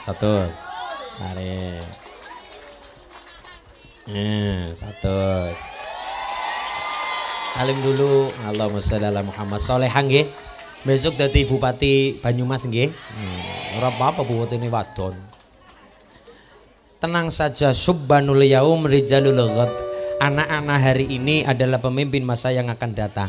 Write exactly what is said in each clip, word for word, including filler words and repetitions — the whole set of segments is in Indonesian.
Satus. Tarik. Eh, satus. Salim dulu. Allahumma sholli ala Muhammad. Solehah nggih. Besok dadi Bupati Banyumas nggih. Hmm, ora apa-apa bupatine wadon. Tenang saja, subhanul yaum rijalul ghad. Anak-anak hari ini adalah pemimpin masa yang akan datang.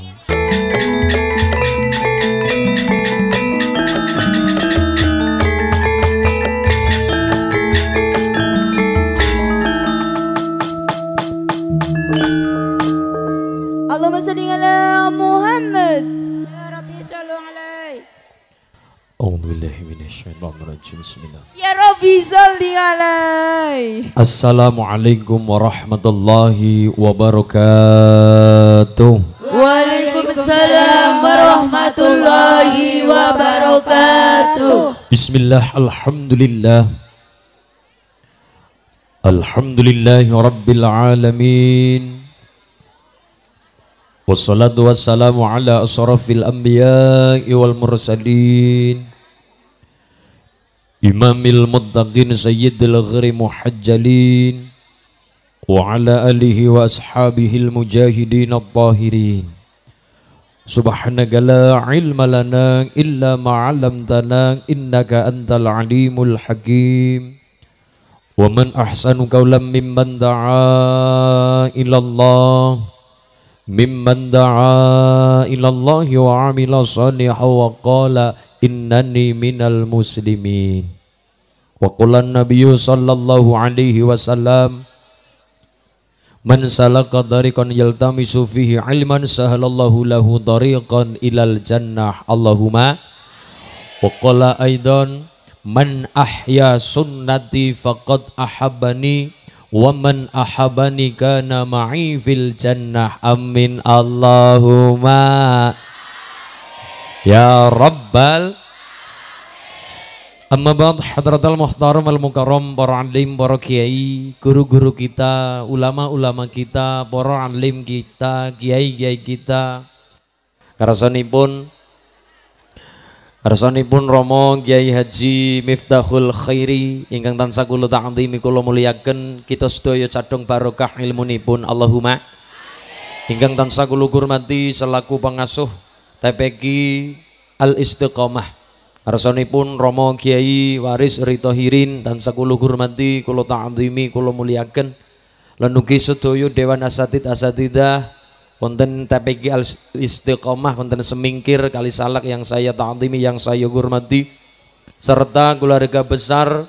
Allahumma shalli ala Muhammad. Ya Rabbi shallu alaihi. A'udzubillahi minasyaitonirrajim. Bismillah. Ya Rabbi shalli alaihi. Assalamualaikum warahmatullahi wabarakatuh. Waalaikumsalam warahmatullahi wabarakatuh. Bismillah, alhamdulillah. Alhamdulillahi rabbil alamin. Wassalatu wassalamu ala asrafil anbiya'i wal mursalin. Imamil muttaqin sayyidil ghari muhajjalin. Wa ala alihi wa ashabihil mujahidin at-tahirin. Subhanaka la ilma lana illa ma'alamtana innaka antal alimul hakim. Wa man ahsanu qawlan mimman da'a ilallah mimman da'a ilallahi wa amila salihan wa qala innani minal muslimin. Wa qala an-nabiyyu sallallahu alaihi wasallam man salaka tariqan yaltamisu fihi ilman sahalallahu lahu tariqan ilal jannah. Allahumma. Wa qala aidan man ahya sunnati faqad ahabbani wa man ahabani kana ma'i fil jannah. Amin Allahumma ya rabbal. Amma ba'd, hadratal muhtaram al mukarram, para alim, para kiai, guru-guru kita, ulama-ulama kita, para alim kita, kiai-kiai kita. Karsanipun Karsanipun Romo Kiai Haji Miftahul Khairi ingkang tansah kula ta'zimi kula mulyaken, kita sedaya cadhong barokah ilmunipun. Allahumma. Ingkang tansah kula hormati selaku pengasuh T P Q Al Istiqomah. Karsanipun Romo Kiai Waris Ritohirin tansah kula hormati, kula ta'zimi, kula mulyaken. Lan ugi sedaya dewan asatid asatidah wonten T P Q Al Istiqomah, wonten semingkir kali salak yang saya ta'zimi, yang saya hormati, serta keluarga besar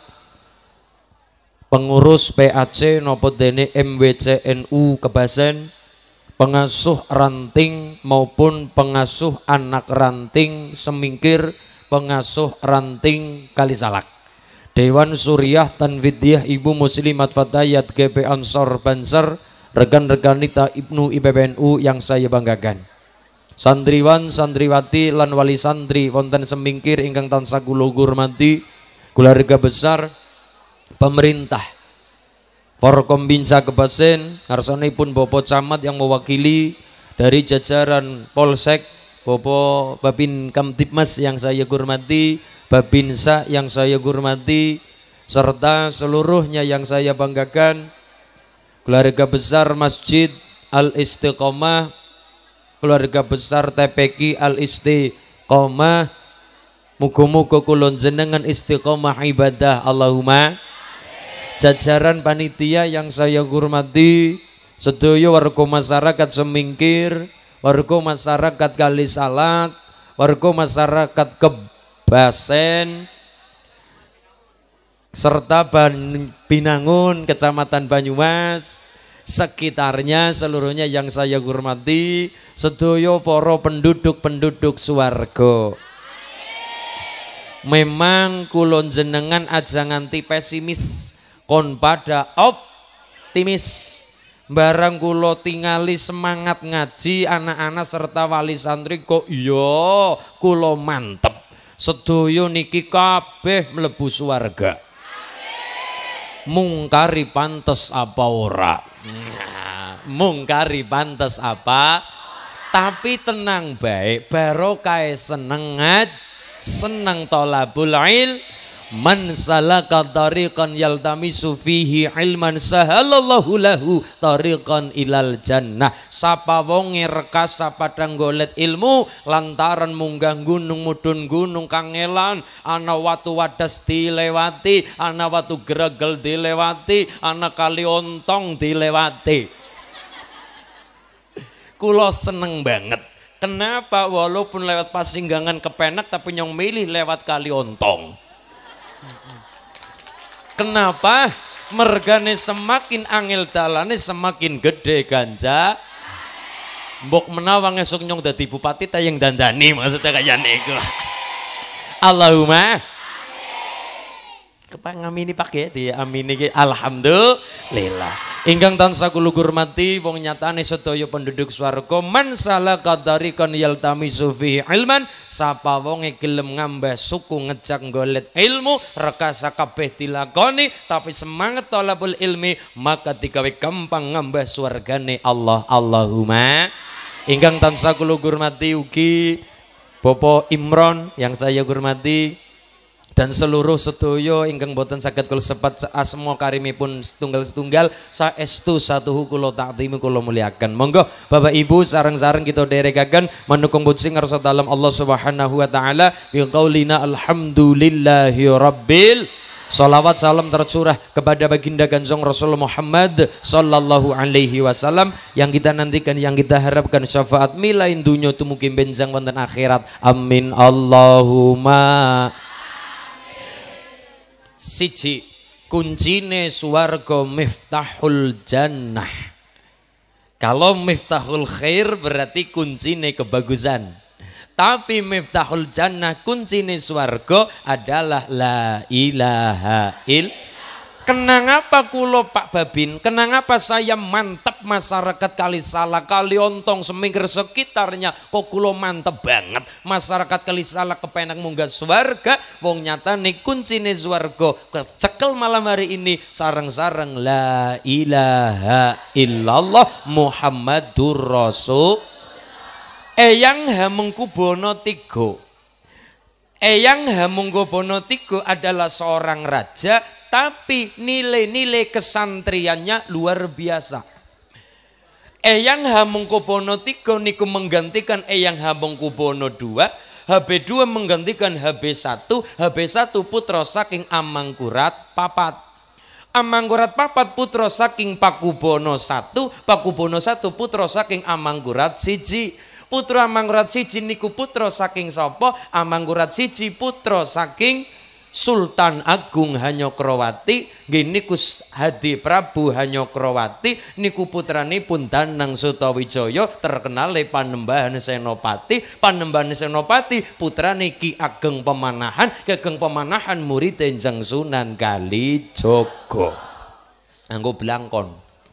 pengurus P A C nopo dene M W C N U Kebasen, pengasuh ranting maupun pengasuh anak ranting semingkir, pengasuh ranting kali salak, Dewan Suriah Tanfidiyah Ibu Muslimat Fatayat G P Ansor Banser, rekan-rekan nita Ibnu I P B N U yang saya banggakan, santriwan santriwati lan wali santri wonten semingkir ingkang tansah kula hormati, keluarga besar pemerintah Forkombinsa Kebasen, ngarsanipun Bapak Camat yang mewakili dari jajaran Polsek, Bapak Babin Kamtibmas yang saya hormati, Babinsa yang saya hormati, serta seluruhnya yang saya banggakan, keluarga besar Masjid Al Istiqomah, keluarga besar T P Q Al Istiqomah, muga-muga kula jenengan istiqomah ibadah. Allahumma. Jajaran panitia yang saya hormati, sedaya warga masyarakat semingkir, warga masyarakat Kali Salak, warga masyarakat Kebasen, serta Binangun, Kecamatan Banyumas, sekitarnya seluruhnya yang saya hormati, sedaya para penduduk-penduduk swarga. Memang kula jenengan aja nganti pesimis, kon pada optimis. Barang kula tingali semangat ngaji anak-anak serta wali santri kok iya kula mantep, sedaya niki kabeh mlebu swarga. Mungkari pantes apa ora? Nah, mungkari pantes apa? Tapi tenang baik, barokah seneng ngaj, seneng tolabul il, Man salaka tariqan yaltamisu fihi ilman sahalallahu lahu tariqan ilal jannah. Sapa wonge rekasa padang golet ilmu lantaran munggah gunung mudhun gunung kangelan ana watu wadas dilewati, ana watu gregel dilewati, ana kali ontong dilewati. Kulo seneng banget. Kenapa? Walaupun lewat Pasinggangan kepenak tapi nyong milih lewat kali ontong. Kenapa? Mergane semakin angel dalane semakin gede ganja. Mbok menawang esuk nyong dadi bupati tayang dandani maksudnya kayak niku. Allahumma kepangamini pakai di amini alhamdulillah. Ingkang tansah kula hormati wong nyatane sedaya penduduk swarga man salaka tariqan yaltamisu fihi ilman sapa wonge gelem ngambah suku ngejak golet ilmu rekasa kabeh dilakoni tapi semangat thalabul ilmi maka digawe gampang ngambah swargane Allah. Allahumma. Ingkang tansah kula hormati ugi Bapak Imron yang saya hormati dan seluruh sedaya ingkang boten saged kula sepat asma karimipun setunggal-setunggal saestu satuhu kula taktimi kula muliakan. Monggo Bapak Ibu sareng-sareng kita derekaken manukung puji ngarsa dalem Allah Subhanahu wa taala bi qaulina alhamdulillahi rabbil. Salawat salam tercurah kepada baginda Kanjeng Rasul Muhammad sallallahu alaihi wasallam yang kita nantikan, yang kita harapkan syafaat milain dunya tumugi benjang wonten akhirat. Amin Allahumma. Siji kuncine swarga miftahul jannah. Kalau miftahul khair berarti kuncine kebagusan. Tapi miftahul jannah kuncine swarga adalah la ilaha illallah. Kenang apa kulo Pak Babin? Kenang apa saya mantap masyarakat Kalisala, Kaliontong, semingkir sekitarnya. Kok kulo mantep banget masyarakat Kalisala kepenak munggah swarga. Wong nyata nih kuncine swarga kecekel malam hari ini sareng-sareng la ilaha illallah Muhammadur Rasul. Eyang Hamengkubuwono tiga. Eyang Hamengkubuwono tiga adalah seorang raja, tapi nilai-nilai kesantriannya luar biasa. Eyang Hamengkubuwono tiga niku menggantikan Eyang Hamengkubuwono dua, H B dua menggantikan H B satu, H B satu putra saking Amangkurat papat. Amangkurat papat putra saking Pakubono satu, Pakubono satu putra saking Amangkurat siji. Putra Amangkurat siji niku putra saking sapa? Amangkurat siji putra saking Sultan Agung Hanyokrawati, nggih niku Hadi Prabu Hanyokrawati, niku putranipun Danang Sutawijaya terkenal Panembahan Senopati. Panembahan Senopati putrane Ki Ageng Pemanahan, Ki Ageng Pemanahan murid Enjang Sunan Kalijaga. Anggo blangkon.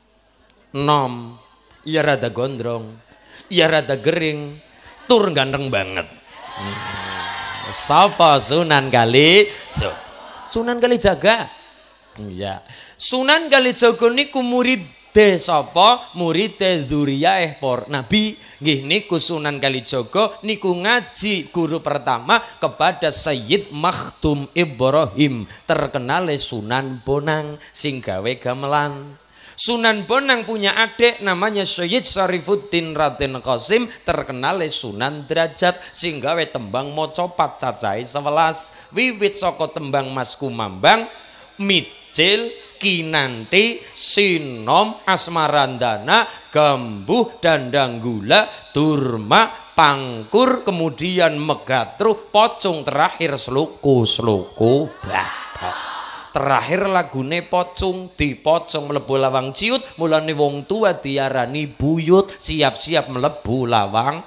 Nom, iya rada gondrong, iya rada gering, tur ganteng banget. Hmm. Sapa Sunan Kalijaga? Sunan Kalijaga. Iya. Sunan Kalijaga niku muride sapa? Muride Dzuriyaeh por Nabi. Nggih niku Sunan Kalijaga niku ngaji guru pertama kepada Sayyid Makhtum Ibrahim, terkenal Sunan Bonang sing gawe gamelan. Sunan Bonang punya adik namanya Sayyid Syarifuddin Raden Qasim, terkenal Sunan Derajat sing gawe tembang mocopat cacahe sewelas. Wiwit saka tembang Mas Kumambang, Micil, Kinanti, Sinom, Asmarandana, Gambuh, Dandanggula, Durma, Pangkur, kemudian Megatruh, Pocung, terakhir Sluku-sluku Badak. Terakhir lagune Pocung, di Pocong mlebu lawang ciut, mulane wong tua diarani buyut, siap-siap mlebu lawang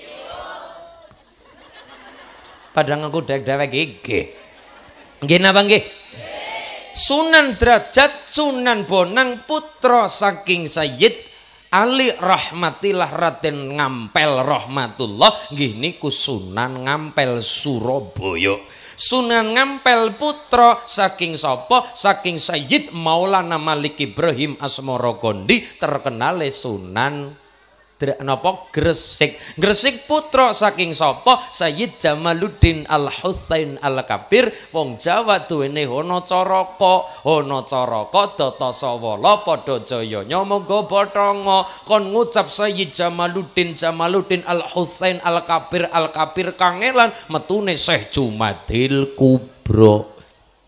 padang aku dewek nggih. Nggih napa nggih? Sunan Derajat, Sunan Bonang putra saking Sayyid Ali Rahmatillah Raden Ngampel Rahmatullah, nggih niku Sunan Ngampel Surabaya. Sunan Ngampel putra saking sapa? Saking Sayyid Maulana Malik Ibrahim Asmara Gondi, terkenal Sunan napa Gresik. Gresik putra saking sapa? Sayyid Jamaluddin Al-Husain Al-Kabir. Wong Jawa duwene Hana Caraka. Hana Caraka Datasawala padha jaya nyamaga Bathanga. Kon ngucap Sayyid Jamaluddin Jamaluddin Al-Husain Al-Kabir Al-Kabir kangelan metune Syekh Jumadil Kubro.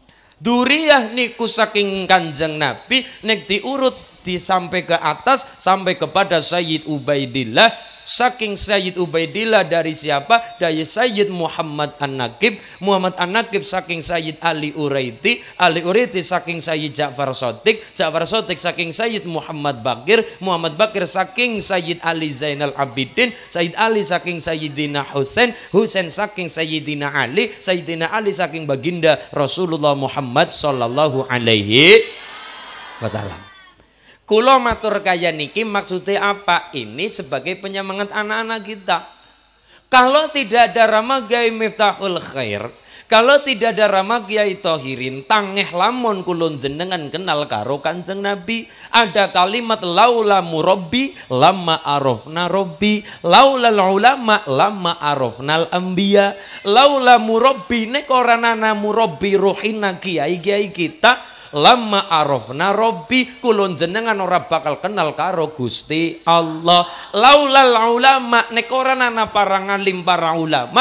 Duriyah niku saking Kanjeng Nabi nek diurut di sampai ke atas sampai kepada Sayyid Ubaidillah. Saking Sayyid Ubaidillah dari siapa? Dari Sayyid Muhammad An-Naqib. Muhammad An-Naqib saking Sayyid Ali Uraiti. Ali Uraiti saking Sayyid Ja'far Shadiq. Ja'far Shadiq saking Sayyid Muhammad Bakir. Muhammad Bakir saking Sayyid Ali Zainal Abidin. Sayyid Ali saking Sayyidina Husain. Husain saking Sayyidina Ali. Sayyidina Ali saking baginda Rasulullah Muhammad sallallahu alaihi wasallam. Kulo matur kaya niki maksudnya apa? Ini sebagai penyemangat anak-anak kita. Kalau tidak ada Rama Kiai Miftahul Khair, kalau tidak ada Rama Kiai Thohirin, tangeh lamun kulon jenengan kenal karo Kanjeng Nabi. Ada kalimat laula murabbi lama arafna robbi, laula ulama lama arafnal anbiya. Laula murabbi nek ora ana murabbi ruhina kiai-kiai kita, lama arafna robbi kulon jenengan ora bakal kenal karo Gusti Allah. Laulal ulama nek ora ana para ngalim para ulama,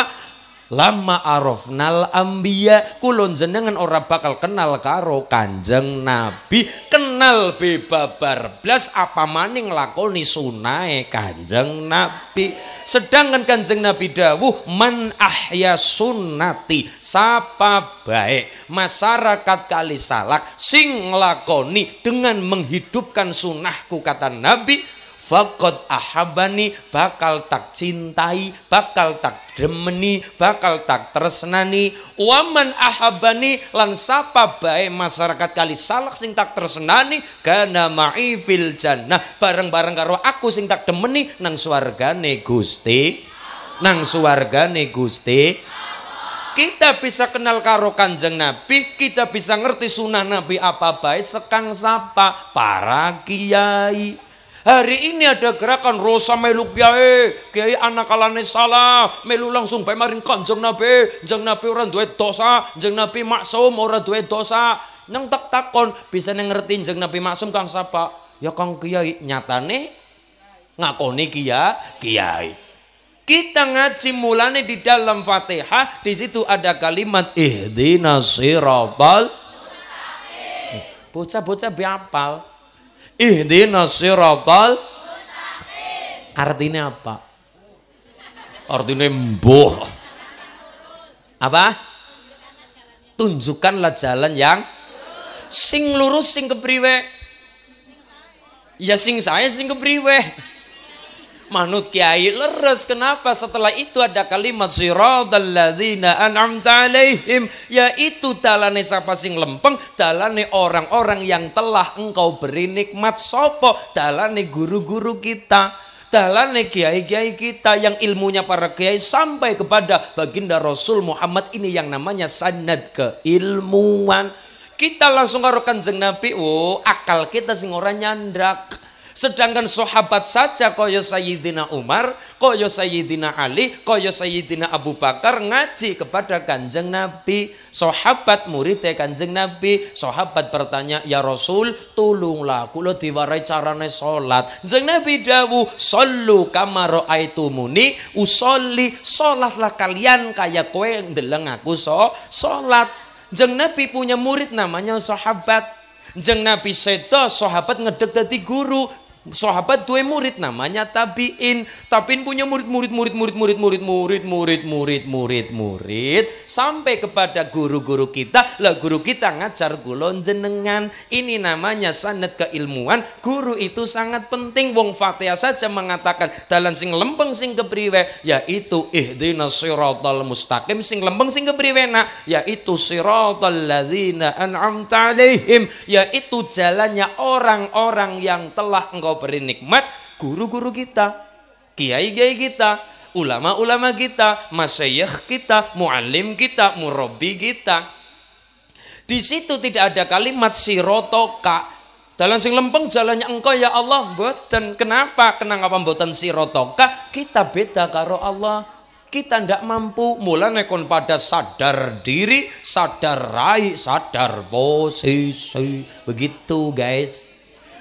lama arafnal anbiya kulon jenengan ora bakal kenal karo Kanjeng Nabi. Kenal bebabar blas apa maning lakoni sunahe Kanjeng Nabi. Sedangkan Kanjeng Nabi dawuh man ahya sunnati, sapa baik masyarakat kali salak sing nglakoni dengan menghidupkan sunnahku, kata Nabi, faqad ahabani, bakal tak cintai, bakal tak demeni, bakal tak tresnani. Waman ahabani, lan sapa bae masyarakat kali salak sing tak tresnani, kana ma'i fil jannah, bareng-bareng karo aku sing tak demeni nang swargane Gusti, nang swargane Gusti. Kita bisa kenal karo Kanjeng Nabi, kita bisa ngerti sunah Nabi apa bae sekang sapa para kiai. Hari ini ada gerakan Rosa melu kiai, kiai anak kalane salah, melu langsung bae maring Kanjeng Nabi. Kanjeng Nabi ora duwe dosa, Kanjeng Nabi maksum ora duwe dosa. Nang tak takon bisa ngerti Kanjeng Nabi maksum kang sapa? Ya kang kiai, nyatane ngakoni kiai, kiai. Kita ngaji mulane di dalam Fatihah, di situ ada kalimat ihdinas siratal mustaqim. Bocah-bocah biapal. Ihdinas siratal mustaqim. Artinya apa? Artinya mbuh. Apa? Tunjukkanlah jalan yang sing lurus sing kepriwe. Ya sing saya sing kepriwe. Manut kiai leres. Kenapa? Setelah itu ada kalimat siratal ladzina an'amta alaihim, yaitu dalane sapa sing lempeng, dalane orang-orang yang telah engkau beri nikmat. Sopo? Dalane guru-guru kita, dalane kiai-kiai kita yang ilmunya para kiai sampai kepada baginda Rasul Muhammad. Ini yang namanya sanad keilmuan. Kita langsung karo Kanjeng Nabi, oh akal kita sing ora nyandak. Sedangkan sahabat saja kaya Sayyidina Umar, kaya Sayyidina Ali, kaya Sayyidina Abu Bakar ngaji kepada Kanjeng Nabi. Sahabat muridnya Kanjeng Nabi. Sahabat bertanya, ya Rasul tulunglah kula diwarai carane salat. Kanjeng Nabi dawuh, sallu kama raaitumuni usolli, salatlah kalian kaya kowe ndeleng aku so salat. Kanjeng Nabi punya murid namanya sahabat. Kanjeng Nabi sedo sahabat ngedek dadi guru. Sahabat duwe murid namanya tabiin. Tabiin punya murid murid murid murid murid murid murid murid murid murid murid sampai kepada guru-guru kita. Lah guru kita ngajar kula jenengan. Ini namanya sanad keilmuan. Guru itu sangat penting. Wong Fatihah saja mengatakan dalan sing lempeng sing kepriwe, yaitu ihdinas siratal mustaqim. Sing lempeng sing kepriwe nak, yaitu siratal ladzina an'amta alaihim, yaitu jalannya orang-orang yang telah engkau beri nikmat. Guru-guru kita, kiai-kiai kita, ulama-ulama kita, masyayikh kita, muallim kita, murabbi kita. Di situ tidak ada kalimat sirotoka. Dalan sing lempeng jalannya engkau ya Allah mboten. Kenapa? Kenapa mboten sirotoka? Kita beda karo Allah. Kita ndak mampu. Mulane kon pada sadar diri, sadar rai, sadar posisi. Begitu guys.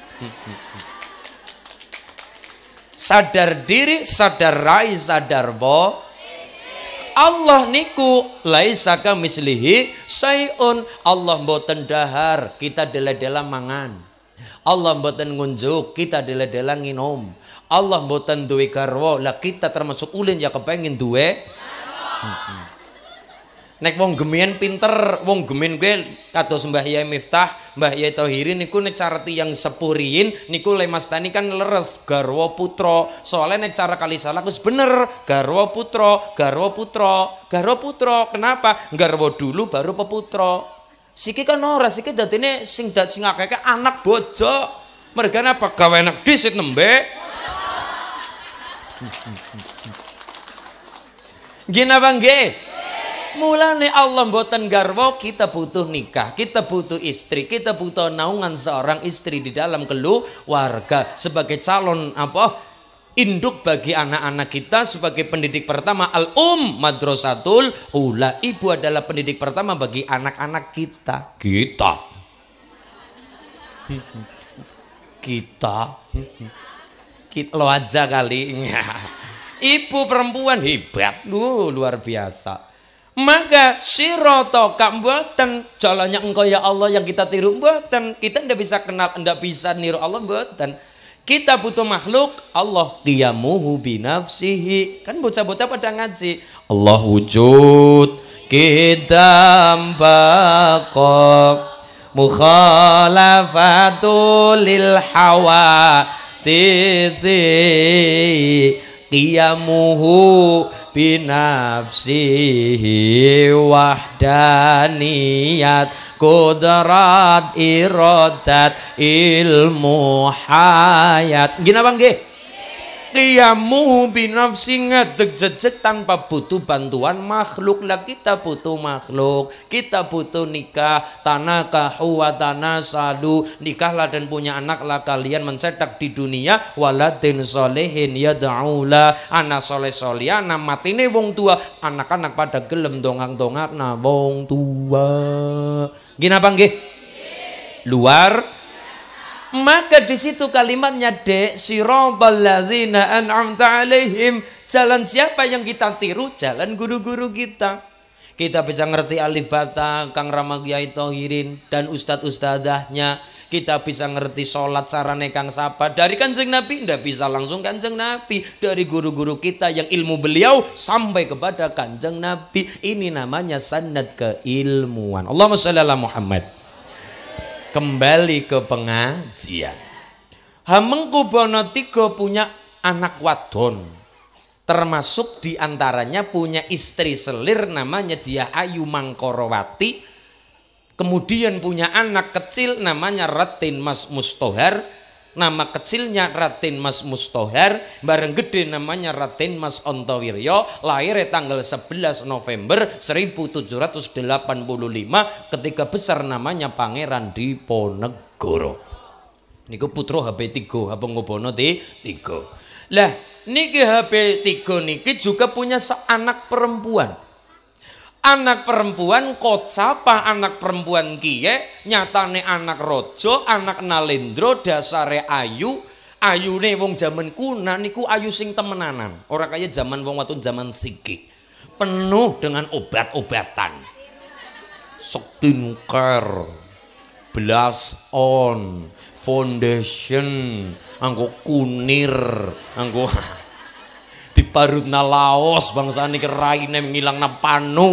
Sadar diri, sadar rai, sadar bo. Allah niku laisa kamislihi syai'un. Allah mboten dahar, kita dela-dela mangan. Allah mboten ngunjuk, kita dela-dela nginum. Allah mboten duwe garwa, lah kita termasuk ulin ya kepengin duwe. Hmm. Nek wong gemien pinter, wong gemien gue kados Mbah Yai Miftah, Mbah Yai Thohirin niku nek cara tiyang sepuriin niku le Mas Tani kan leres garwa putra. Soalnya nek cara kali salah wis bener, garwa putra, garwa putra, garwa putra. Kenapa? Garwa dulu baru peputra. Siki kan ora, siki dadine sing dad sing akeh anak bojo. Mergane apa gawe anak disit nembe. Gina Bang nggih. Mulane Allah mboten garwa, kita butuh nikah, kita butuh istri, kita butuh naungan seorang istri di dalam keluarga sebagai calon apa induk bagi anak-anak kita, sebagai pendidik pertama. Al-um madrasatul ula, ibu adalah pendidik pertama bagi anak-anak kita. Kita kita kita lo aja kali. Ibu perempuan hebat lu, luar biasa. Maka sirotoka mboten, jalannya engkau ya Allah yang kita tiru mboten. Kita ndak bisa kenal, ndak bisa niru Allah mboten. Kita butuh makhluk, Allah qiyamuhu binafsihi. Kan bocah-bocah pada ngaji Allah wujud kita baqa mukhalafatul lil hawa tizi qiyamuhu binafsihi wahdaniyat kudrat iradat ilmu hayat. Gina Bang nggih? Qiyamuhu binafsi ngedeg jejeg tanpa butuh bantuan makhluk. Lah kita butuh makhluk, kita butuh nikah. Tanakahu wa tanasadu, nikahlah dan punya anaklah kalian, mencetak di dunia waladin solehin yad'ula, anak soleh soleh, anak matine wong tua. Anak-anak pada gelem dongang-dongak na wong tua. Gina Bang nggih? Luar. Maka di situ kalimatnya dek siratal ladzina an'amta alaihim, jalan siapa yang kita tiru? Jalan guru-guru kita. Kita bisa ngerti alif bata Kang Rama Kyai Thohirin dan ustadz-ustadzahnya. Kita bisa ngerti sholat sarane Kang Sapa dari Kanjeng Nabi, ndak bisa langsung Kanjeng Nabi, dari guru-guru kita yang ilmu beliau sampai kepada Kanjeng Nabi. Ini namanya sanad keilmuan. Allahumma shalli ala Muhammad. Kembali ke pengajian. Hamengkubono tiga punya anak wadon, termasuk diantaranya punya istri selir namanya dia Ayu Mangkorowati. Kemudian punya anak kecil namanya Ratin Mas Mustohar. Nama kecilnya Ratin Mas Mustohar, bareng gede namanya Ratin Mas Ontowiryo. Lahir tanggal sebelas November seribu tujuh ratus delapan puluh lima. Ketika besar namanya Pangeran Diponegoro. Niku putra H P tiga, Hamengkubono tiga. Lah niki H P tiga niki juga punya seanak perempuan. Anak perempuan kocapa anak perempuan kiye, nyatane anak rojo, anak nalendro, dasare ayu. Ayune wong jaman kuna niku ayu sing temenanan, ora kaya zaman wong watun zaman siki. Penuh dengan obat-obatan. Skincare, blush on, foundation, anggo kunir, anggo diparutna laos bangsa ini keraine ngilang napanu.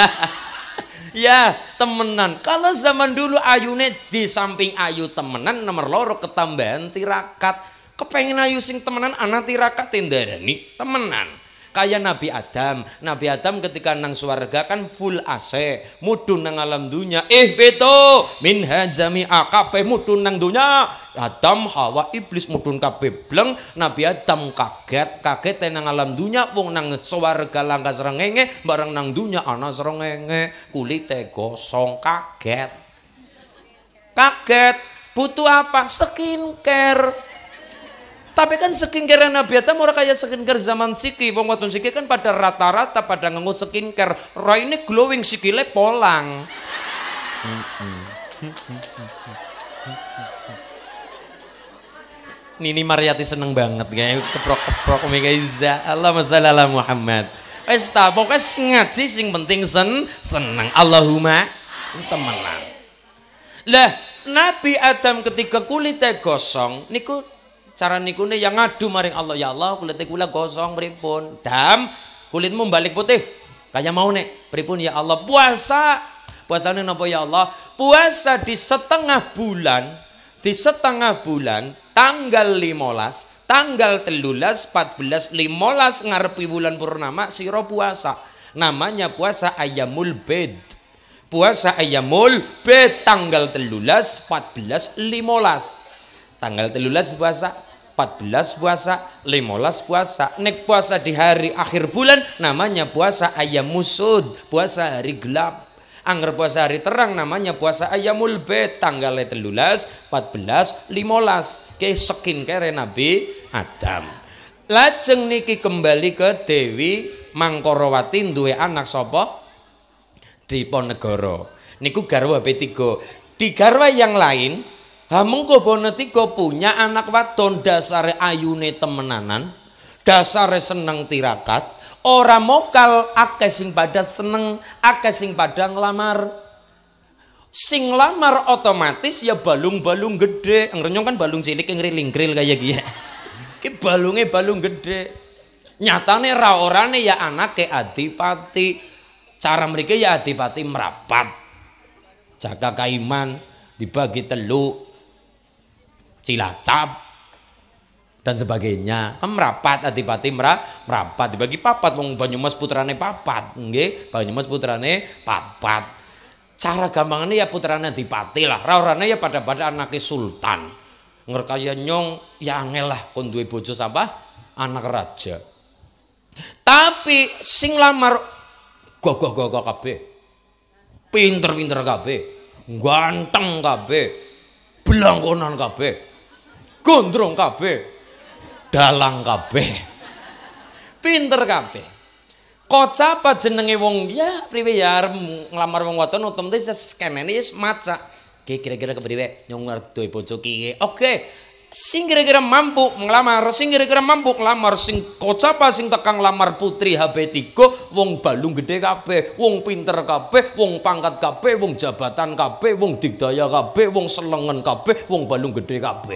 Ya temenan. Kalau zaman dulu ayune di samping ayu temenan, nomor loro ketambahan tirakat. Kepengen ayu sing temenan anak tirakat tendarani temenan. Kayak Nabi Adam. Nabi Adam ketika nang swarga kan full A C, mudun nang alam dunya. Eh beto min hajami akape mudun nang dunya. Adam Hawa iblis mudun kabeh bleng. Nabi Adam kaget, kaget nang alam dunya, wong nang swarga langka srengenge, bareng nang dunya ana srengenge, kulite gosong, kaget. Kaget. Butuh apa? Skincare. Tapi kan skincare Nabi Adam ora kayak skincare zaman siki. Wong wadon siki kan pada rata-rata pada nganggo skincare. Roh ini glowing sikile polang. Nini Mariati seneng banget kayak keprok-keprok Omega Iza. Allahumma shalli ala Muhammad. Wes ta pokoke sing ngaji sing penting sen seneng. Allahumma temenan. Lah Nabi Adam ketika kulitnya gosong niku cara nikune yang ngadu maring Allah, ya Allah kulitnya kula gosong pripun? Dam kulitmu balik putih kayak mau nek pripun ya Allah? Puasa. Puasane napa ya Allah? Puasa di setengah bulan, di setengah bulan tanggal limolas, tanggal telulas, empat belas, limolas ngarepi bulan purnama sira puasa. Namanya puasa Ayyamul Bid. Puasa Ayyamul Bid tanggal telulas, empat belas, limolas. Tanggal telulas puasa, empat belas puasa, limolas puasa. Nek puasa di hari akhir bulan namanya puasa Ayyamusud, puasa hari gelap. Angger puasa hari terang namanya puasa Ayyamul Bid tanggal telulas, empat belas, limolas. Ke skincare Nabi Adam. Lajeng niki kembali ke Dewi Mangkorawati duwe anak sapa? Diponegoro. Niku garwa H P tiga. Di garwa yang lain, Hamengko Bonetigo punya anak wadon dasare ayune temenanan, dasare seneng tirakat. Ora mokal akeh sing pada seneng, akeh sing pada nglamar. Sing lamar otomatis ya balung-balung gede. Ngrenyong kan balung cilik yang ngriling-gril kayak gitu. Ki balunge balung gede. Nyatane ra orane ya anake adipati. Cara mereka ya adipati merapat. Jaka Kaiman dibagi telu, Cilacap dan sebagainya. Merapat adipati merapat dibagi papat. Wong Banyumas putrane papat, nggih. Banyumas putrane papat. Cara gampangane ya putrane adipati lah. Ra orane ya pada-pada anake sultan. Ngerkaya nyong ya angel lah kon duwe bojo sapa? Anak raja. Tapi sing lamar gagah-gagah kabeh. Pinter-pinter kabeh. Ganteng kabeh. Belangkonan kabeh. Gondrong kabeh. Dalang kabeh. Pinter kabeh. Kocapa jenenge wong ya priwe ya nglamar wong wadon otomatis skenene wis maca. Ki kira-kira kepriwe nyong ngerti bojo ki. Oke. Sing kira-kira mampu ngelamar, sing kira-kira mampu ngelamar, sing kocapa sing tekang lamar putri H B tiga wong balung gede kabeh, wong pinter kabeh, wong pangkat kabeh, wong jabatan kabeh, wong digdaya kabeh, wong selengen kabeh, wong balung gede kabeh.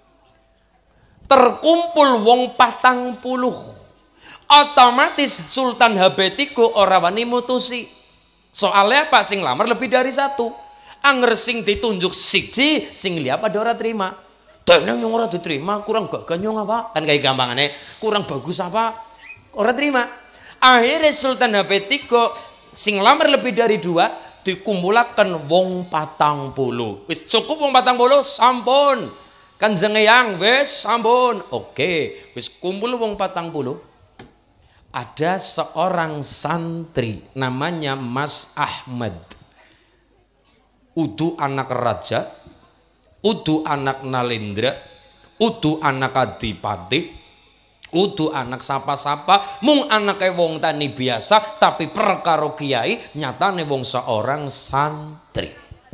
Terkumpul wong patang puluh. Otomatis Sultan H B tiga ora wani mutusi. Soalnya apa? Sing lamar lebih dari satu. Anger sing ditunjuk siji, sing liya pada ora terima. Dan yang ora diterima kurang gagah nyong apa? Kan kayak gampangane kurang bagus apa? Ora terima. Akhirnya Sultan H B tiga sing lamar lebih dari dua dikumpulakan wong patang puluh. Wis cukup wong patang puluh sampun. Kanjeng Eyang wis sampun. Oke, wis kumpul wong patang puluh. Ada seorang santri namanya Mas Ahmad. Udu anak raja, udu anak Nalendra, udu anak adipati, udu anak sapa-sapa, mung anake wong tani biasa tapi perkara kiai nyatane wong seorang santri.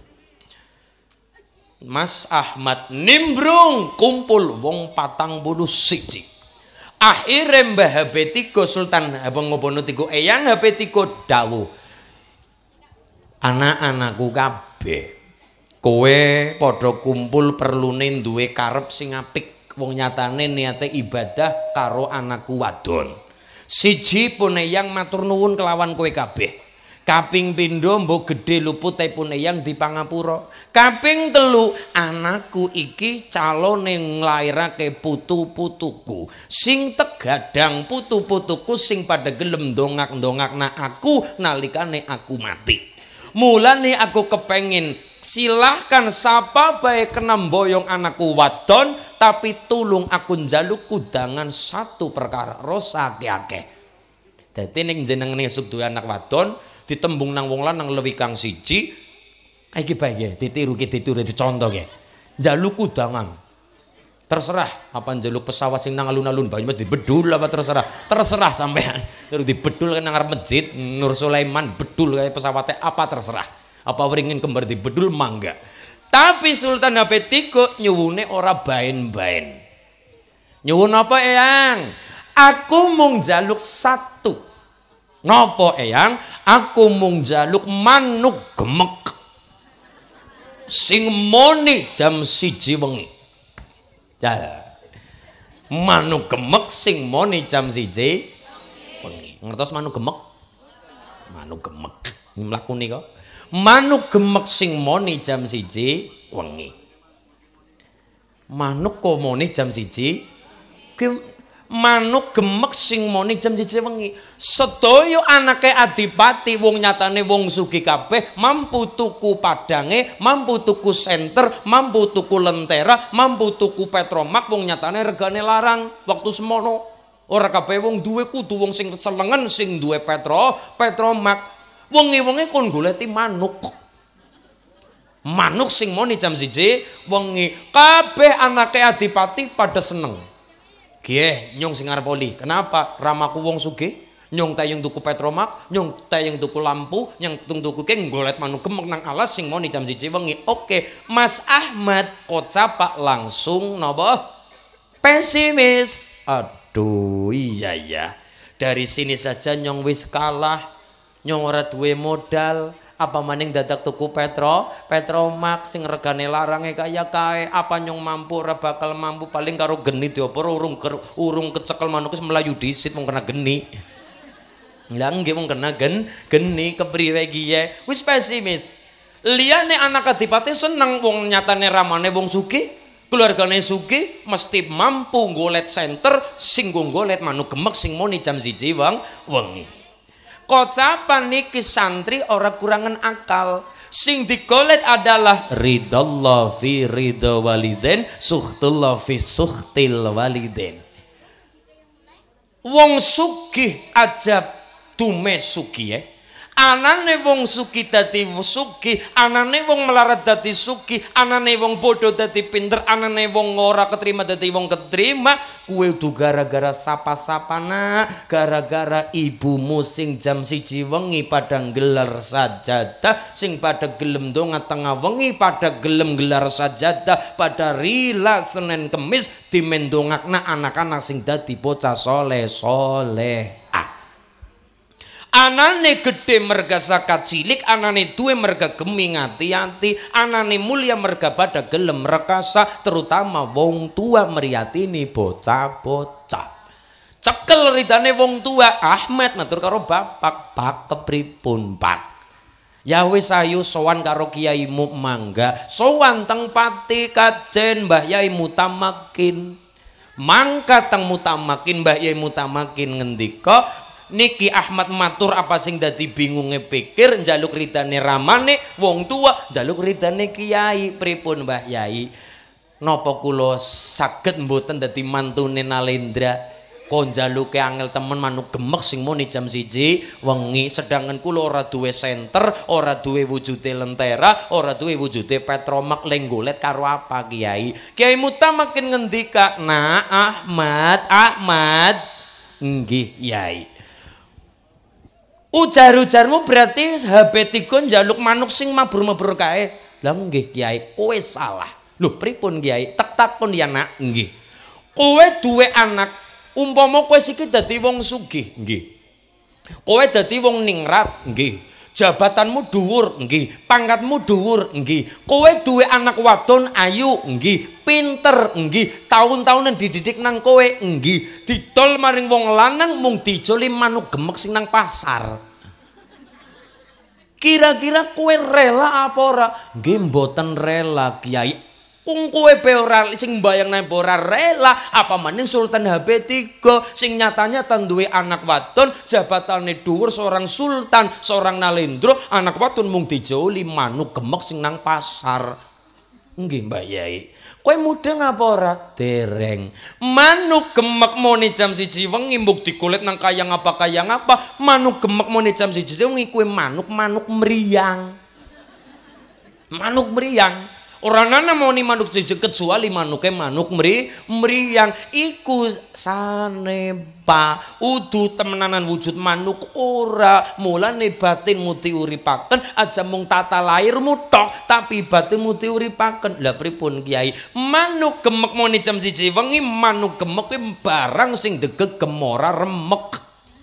Mas Ahmad nimbrung kumpul wong patang puluh siji. Akhirnya Mbah H B tiga Sultan Hamengkubuwono Eyang H B tiga dawuh, anak-anakku kabeh, kowe padha kumpul perlune duwe karep sing apik. Wong nyatane niate ibadah karo anakku wadon. Siji pun Eyang matur nuwun kelawan kowe kabeh. Kaping pindho mbok gedhe lupute pun Eyang dipangapura. Kaping telu anakku iki calone nglairake putu-putuku. Sing tegadang putu-putuku sing pada gelem ndongak-ndongakna aku nalikane aku mati. Mulane aku kepengin silahkan sapa bae kena mboyong anakku wadon, tapi tulung aku njaluk kudangan satu perkara rosa akeh-akeh. Dadi ning jenengane esuk duwe anak wadon ditembung nang wong lanang luwih kang siji, iki bae nggih ditiru ki ditiru dicontoh nggih. Njaluk kudangan. Terserah apa njaluk pesawat sing nang alun-alun Banyumas dibedul apa terserah. Terserah sampean. Terus dibedul nang ngarep masjid Nur Sulaiman bedul kayak pesawatnya apa terserah. Apa wringin kembar dibedul mangga. Tapi Sultan Hamengkubuwono nyuwune ora baen-baen. Nyuwun apa Eyang? Aku mung njaluk satu. Napa Eyang? Aku mung njaluk manuk gemek. Sing moni jam siji wengi. Ya. Manuk gemek sing moni jam siji wengi. Ngertos manuk gemek? Manuk gemek. Mlakune kok. Manuk gemek sing moni jam siji wengi. Manuk kok moni jam siji? Manuk gemek sing moni jam siji wengi. Sedaya anake adipati wong nyatane wong sugih kabeh mampu tuku padange, mampu tuku senter, mampu tuku lentera, mampu tuku petromak wong nyatane regane larang waktu semono. Ora kabeh wong duwe kudu wong sing selengen sing duwe petro, petromak. Wengi-wengi kon goleti manuk. Manuk sing moni jam siji wengi. Kabeh anake adipati pada seneng. Nggih, nyung sing arep oli. Kenapa? Ramaku wong sugih, nyung tayang tuku petromak, nyung tayang tuku lampu, nyung tuku keng golet manuk gemek nang alas sing moni jam siji wengi. Oke, Mas Ahmad kocapa langsung napa? Pesimis. Aduh, iya ya. Dari sini saja nyong wis kalah. Nyong ora duwe modal. Apa maning dadak tuku petro, petromak sing regane larange kaya kae. Apa nyong mampu ora bakal mampu paling karo geni diopor urung urung kecekel manuk wis melayu disit mung kena geni. Lah nggih mung kena gen geni kepriwe kiye? Wis pesimis. Liyane anak adipati seneng wong nyatane ramane wong sugih, keluargane sugih mesti mampu golet senter sing golet manuk gemek sing moni jam siji wang wengi. Kocapan niki santri ora kurangan akal. Sing digolet adalah ridallah fi ridha waliden, suhtullah fi suhtil waliden. Wong sugih aja dume sugih ya. Anane wong sugih dadi sugih, anane wong melarat dadi sugih, anane wong bodoh dadi pinter, anane wong ora keterima dadi wong keterima. Kuwe udu gara-gara sapa-sapana, gara-gara ibumu sing jam siji wengi pada gelar sajadah, sing pada gelem donga tengah wengi pada gelem gelar sajadah, pada rila Senin Kemis dimendongakna anak-anak sing dadi bocah soleh soleh. Anane gede merga saka cilik, anane duwe merga gemi ngati-ati, anane mulia merga pada gelem rekasa, terutama wong tua meriatini bocah-bocah. Cekel ridane wong tua. Ahmad matur karo bapak, "Pak kepripun, Pak?" Ya wis ayo sowan karo kiaimu mangga. Sowan teng Pati Kajen Mbah Yai Mutamakin. Mangka teng Mutamakin Mbah Yai Mutamakin ngendika, niki Ahmad matur apa sing dadi bingunge pikir, njaluk ridane ramane wong tua, njaluk ridane kiai. Pripun Mbah Yai? Napa kula saged mboten dadi mantune Nalendra? Kok njaluke angel temen manuk gemek sing muni jam siji wengi, sedangkan kula ora duwe senter, ora duwe wujude lentera, ora duwe wujude petromak, leng golet karo apa Kiai? Kiai Mutamakin ngendika, "Nah Ahmad, Ahmad." Nggih, Yai. Ujar-ujarmu berarti H B tiga njaluk manuk sing mabur-mabur kae. Lah nggih Kiai, kowe salah. Lho pripun Kiai? Tak takon ya Nak. Nggih. Kowe duwe anak, umpama kowe siki dadi wong sugih, nggih. Kowe dadi wong ningrat, nggih. Jabatanmu dhuwur, nggih. Pangkatmu dhuwur, nggih. Kowe duwe anak wadon ayu, nggih. Pinter, nggih. Tahun-tahunan dididik nang kowe, nggih. Didol maring wong lanang mung dijoli manuk gemek sing nang pasar. Kira-kira kowe rela apa ora? Nggih mboten rela Kiai. Kung kowe be ora sing mbayang ora rela, apa maning Sultan H B tiga sing nyatanya duwe anak wadon, jabatane dhuwur seorang sultan, seorang nalendra, anak wadon mung dijoli manuk gemek sing nang pasar. Nggih Mbak Yai. Kowe mudeng apa ora? Dereng. Manuk gemek moni jam siji wengi mbok dikulit nang kayang apa kayang apa, manuk gemek moni jam siji wengi kuwi manuk-manuk mriyang. Manuk mriyang. Orang nana mau ni manuk jejeg kecuali manuke manuk meri meriang iku sanepa udu temenanan wujud manuk ora mulane batin muti uripaken aja mung tata lahirmu tok tapi batin muti uripaken. Lah pripun Kiai? Manuk gemek muni jam siji wengi manuk gemek kuwi barang sing degeg gemora remek.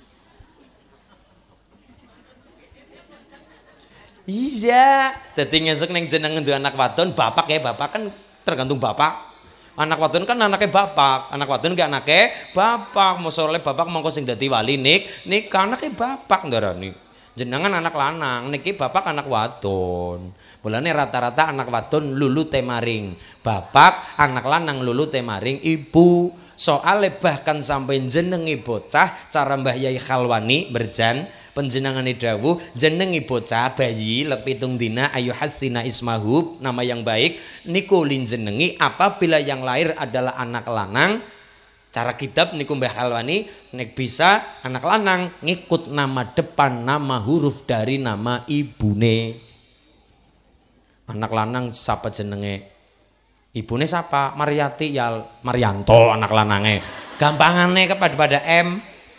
Iya, dadi ngesuk ning jenengan duwe anak wadon, bapak ya, bapak kan tergantung bapak. Anak wadon kan anaknya bapak, anak wadon ki anake bapak. Mosok oleh bapak mongko sing dadi wali nik, nik anake bapak ndarani. Jenengan anak lanang, niki bapak anak wadon. Mulane rata-rata anak wadon lulu temaring bapak, anak lanang lulu temaring ibu. Soale bahkan sampai jenengi bocah, cara Mbah Yai Khalwani berjan penjenengane dawuh jenengi bocah bayi let pitung dina ayu hasina ismahu nama yang baik niku lin jenengi apabila yang lahir adalah anak lanang. Cara kitab niku Mbah Khalwani nek bisa anak lanang ngikut nama depan nama huruf dari nama ibune. Anak lanang siapa jenenge? Ibune siapa? Maryati ya Maryanto anak lanange. Gampangane kepada pada M.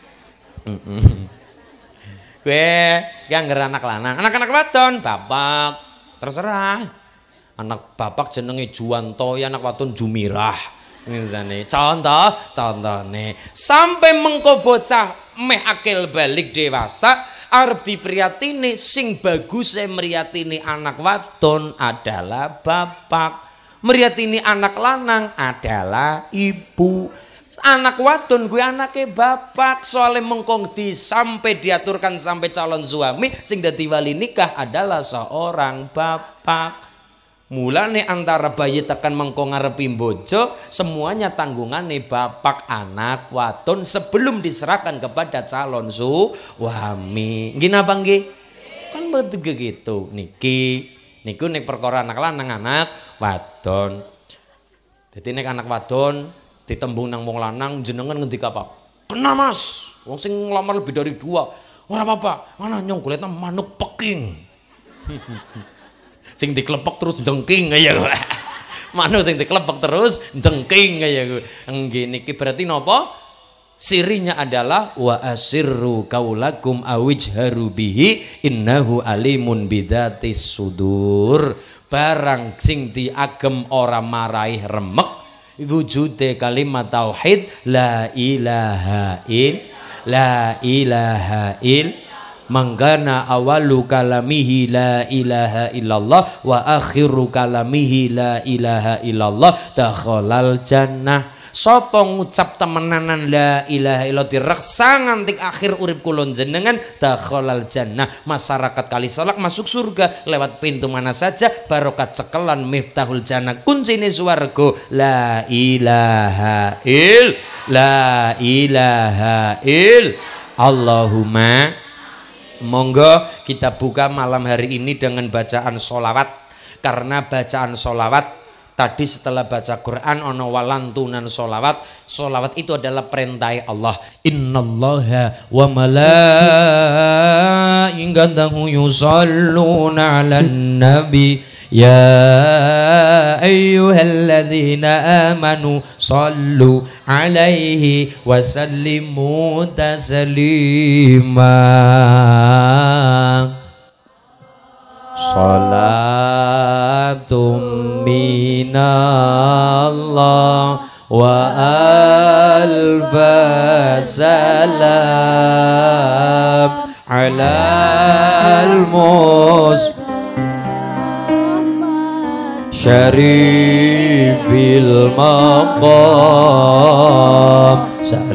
Gue yang ngger anak lanang, anak-anak wadon bapak terserah. Anak bapak jenenge Juwanto, ya anak wadon Jumirah. Misalnya contoh, contohnya sampai mengko bocah meh akil balik dewasa arep dipriyatine sing bagus e mriyatine anak wadon adalah bapak. Mriyatine anak lanang adalah ibu. Anak wadon gue anaknya bapak soalnya mengkong di sampai diaturkan sampai calon suami sing dadi wali nikah adalah seorang bapak. Mulane antara bayi tekan mengkong ngarepi bojo semuanya tanggungannya bapak anak wadon sebelum diserahkan kepada calon suami. Gina apa nggih? Kan betul gitu niki. Niku nek perkara anak lanang anak wadon. Dadi nek anak wadon ditembung nang wong lanang jenengan ngendika apa? Kena Mas, wong sing ngelamar lebih dari dua. Ora apa-apa, mana nyong golekna manuk peking. Sing diklepek terus jengking kaya gue. Manuk sing diklepek terus jengking kaya gue. Nggih niki berarti napa? Sirinya adalah wa asirru qaulakum awijharu bihi innahu alimun bidatis sudur. Barang sing diagem ora marahi remek wujude kalimat tauhid la ilaha il la ilaha il mangkana awalu kalamihi la ilaha illallah wa akhiru kalamihi la ilaha illallah dakhalal jannah. Sapa ngucap temenanan la ilaha illallah direksa nganti akhir urip kula jenengan dakhalal jannah. Masyarakat kali salak masuk surga lewat pintu mana saja barokat cekelan miftahul jannah kuncine swarga la ilaha il la ilaha il Allahumma. Monggo kita buka malam hari ini dengan bacaan solawat karena bacaan solawat tadi setelah baca Quran ono walantunan solawat. Solawat itu adalah perintah Allah. Innallaha wa malaikatahu yusholluna 'alan nabi ya ayyuhalladzina amanu shallu 'alaihi wa sallimu taslima. Salatum minallah wa alfa salam alal mus syarifil maqam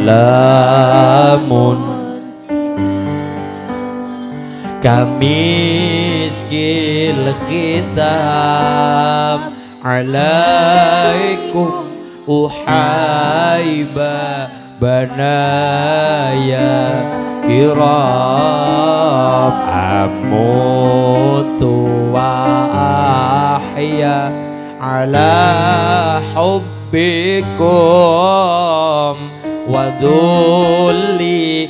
salamun kamiskil khitam alaikum uhaiba banaya kiram amutu wa ahya ala hubbikum wadulli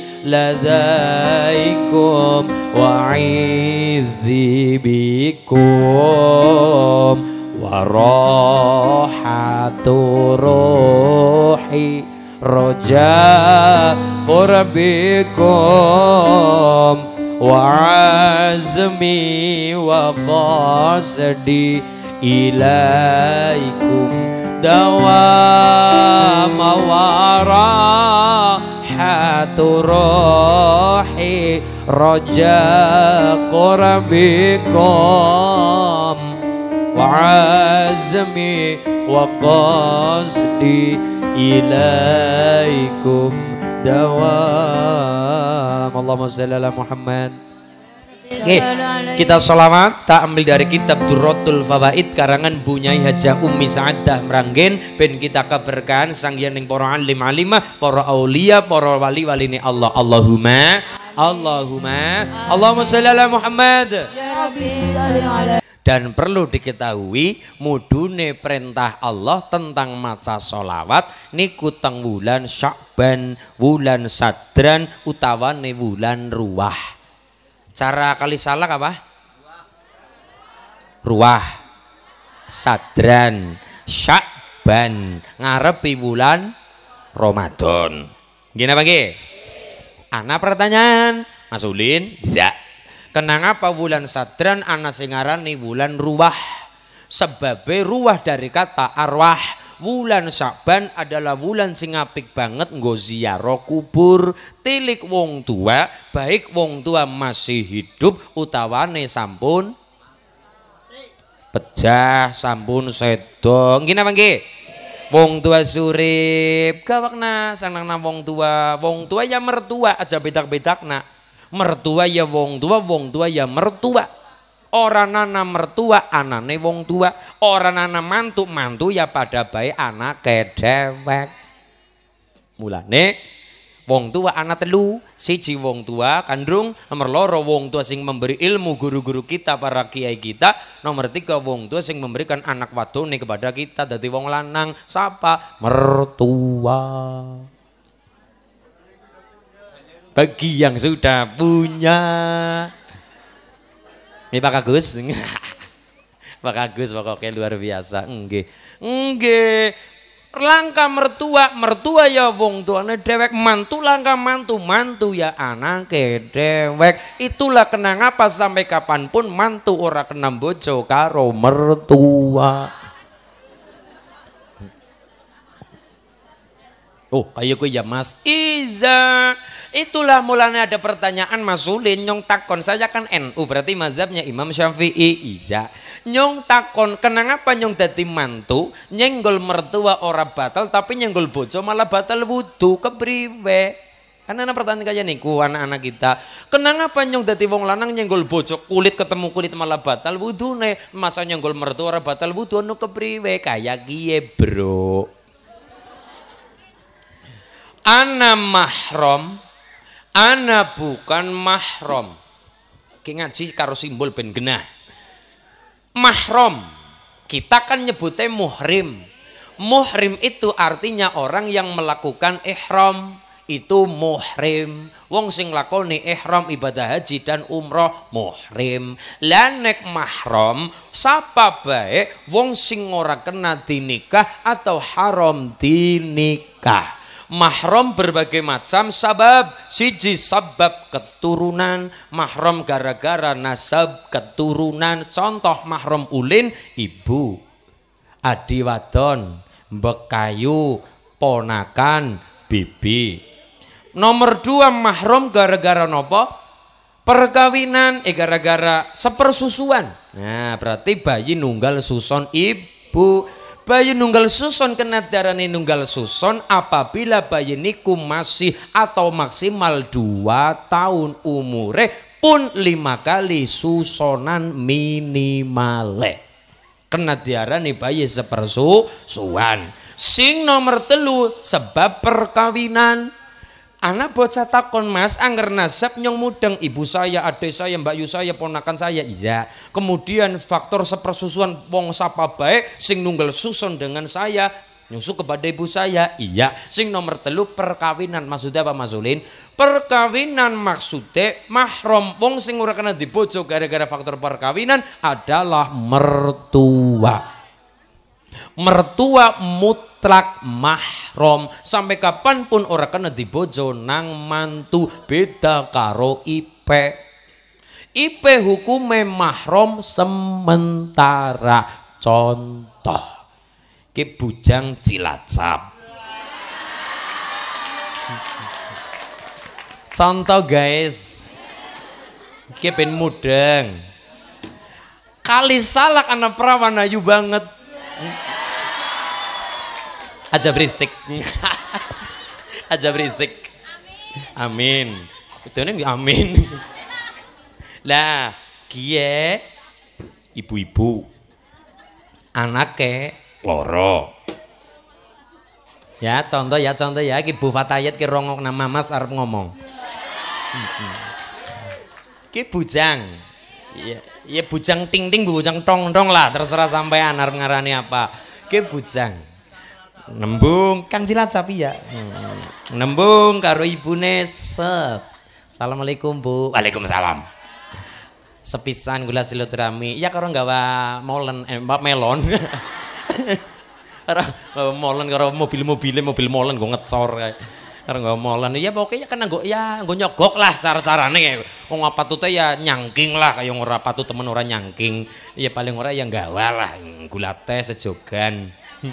ladaikum wa izzi bikum warahatu ruhi roja qurbikum wa azmi wa qasdi ilaikum dawam warahatu ruhi roja qurbikum wa azmi wa qasdi ilaikum dawam. Allahumma shalli ala Muhammad. Oke, kita sholawat tak ambil dari kitab Durratul Fawaid karangan Bunyai Hajah Ummi Sa'adah Meranggen ben kita kaberkahan sang yening para alim alimah, para aulia, para wali waline Allah. Allahumma Allahumma Allahumma shalli ala Muhammad. Ya Rabbi sholli ala. Dan perlu diketahui mudune perintah Allah tentang maca sholawat niku teng wulan Sya'ban, wulan Sadran utawane wulan Ruwah. Cara kali salah apa? Ruwah, Sadran, Sya'ban ngarepi wulan Ramadan. Gini apa nggih? Ana pertanyaan, Mas Ulin, ya. Kenapa bulan Sadran ana sing ngarani bulan Ruwah? Sebabe ruwah dari kata arwah. Wulan Sya'ban adalah bulan sing apik banget nggo ziarah kubur, tilik wong tua, baik wong tua masih hidup utawane sampun pejah, sampun sedo. Nggih napa nggih? Wong tua surip, gawakna sanang nang wong tua. Wong tua ya mertua aja bedak-bedakna. Mertua ya wong tua, wong tua ya mertua. Orang nana mertua, anane wong tua. Orang nana mantu, mantu ya pada baik anak kedewek. Mulane wong tua anak telu, siji wong tua kandung, nomor loro wong tua sing memberi ilmu guru-guru kita, para kiai kita, nomor tiga wong tua sing memberikan anak wadone kepada kita dadi wong lanang. Sapa? Mertua. Bagi yang sudah punya. Ini Pak Agus. Pak Agus pokoknya luar biasa. Nggih. Nggih. Langka mertua, mertua ya wong tuane dewek, mantu langka mantu, mantu ya anake dewek. Itulah kenapa sampai kapanpun mantu ora kena bojo karo mertua. Oh, kayak gue ya Mas Iza. Itulah mulanya ada pertanyaan Mas Ulin nyong takon, saya kan N U berarti mazhabnya Imam Syafi'i. Iya. Nyong takon kenapa nyong dadi mantu nyenggol mertua ora batal tapi nyenggol bojo malah batal wudu, kepriwe? Karena anak pertanyaan kayak niku anak-anak kita. Kenapa nyong dadi wong lanang nyenggol bojo kulit ketemu kulit malah batal wudune, masa nyenggol mertua ora batal wudu anu kepriwe? Kayak kiye, Bro? Ana mahram, ana bukan mahram. Ki ngaji karo simbol ben genah. Mahram, kita kan nyebutnya muhrim. Muhrim itu artinya orang yang melakukan ihram, itu muhrim. Wong sing lakoni ihram ibadah haji dan umroh muhrim. Lanek mahram, sapa bae wong sing ora kena dinikah atau haram dinikah. Mahram berbagai macam sabab. Siji sabab keturunan, mahram gara-gara nasab keturunan. Contoh mahram Ulin, ibu, adi wadon, bekayu, ponakan, bibi. Nomor dua mahram gara-gara nopo? Perkawinan, eh gara-gara sepersusuan. Nah berarti bayi nunggal suson ibu. Bayi nunggal suson kena darani nunggal suson apabila bayi niku masih atau maksimal dua tahun umure pun lima kali susonan minimale. Kena darani bayi sepersusuan. Sing nomor telu sebab perkawinan. Anak bocah takon, Mas, angger nasab nyong mudeng, ibu saya, adik saya, mbak yu saya, ponakan saya. Iya. Kemudian faktor sepersusuan wong sapa bae sing nunggal susun dengan saya nyusu kepada ibu saya. Iya. Sing nomor telu perkawinan. Maksudnya apa, Mas Ulin? Perkawinan maksudnya mahram wong sing ora kena dibojo gara-gara faktor perkawinan adalah mertua. mertua mutlak mahram, sampai kapanpun ora kena dibojo nang mantu. Beda karo I P. I P hukume mahram sementara. Contoh ki bujang Cilacap. Contoh guys, ki ben mudeng. Kali salak anak perawan ayu banget. Aja berisik. Aja berisik. Amin. Itu nih amin. Lah, kie ibu-ibu anake loro. Ya contoh ya contoh ya ki Bu Fatayat ki rongok nama Mas arep ngomong. Ki bujang. Ya, ya bujang ting ting bujang tong tong lah terserah sampean arep ngarani apa. Ki bujang. Nembung Kang Cilacap ya. Hmm. Nembung karo ibune set. Assalamualaikum Bu. Waalaikumsalam. Sepisan gula silaturahmi. Ya karo gawa molen eh melon. Karo molen karo mobil-mobile mobil molen go ngecor kae. Karo gawa molen. Ya pokoknya kan nggo ya nggo nyogok lah cara-carane. Wong apa tuh ya nyangking lah kaya ora patut temen ora nyangking. Ya paling ora ya gawa lah gula teh sejogan.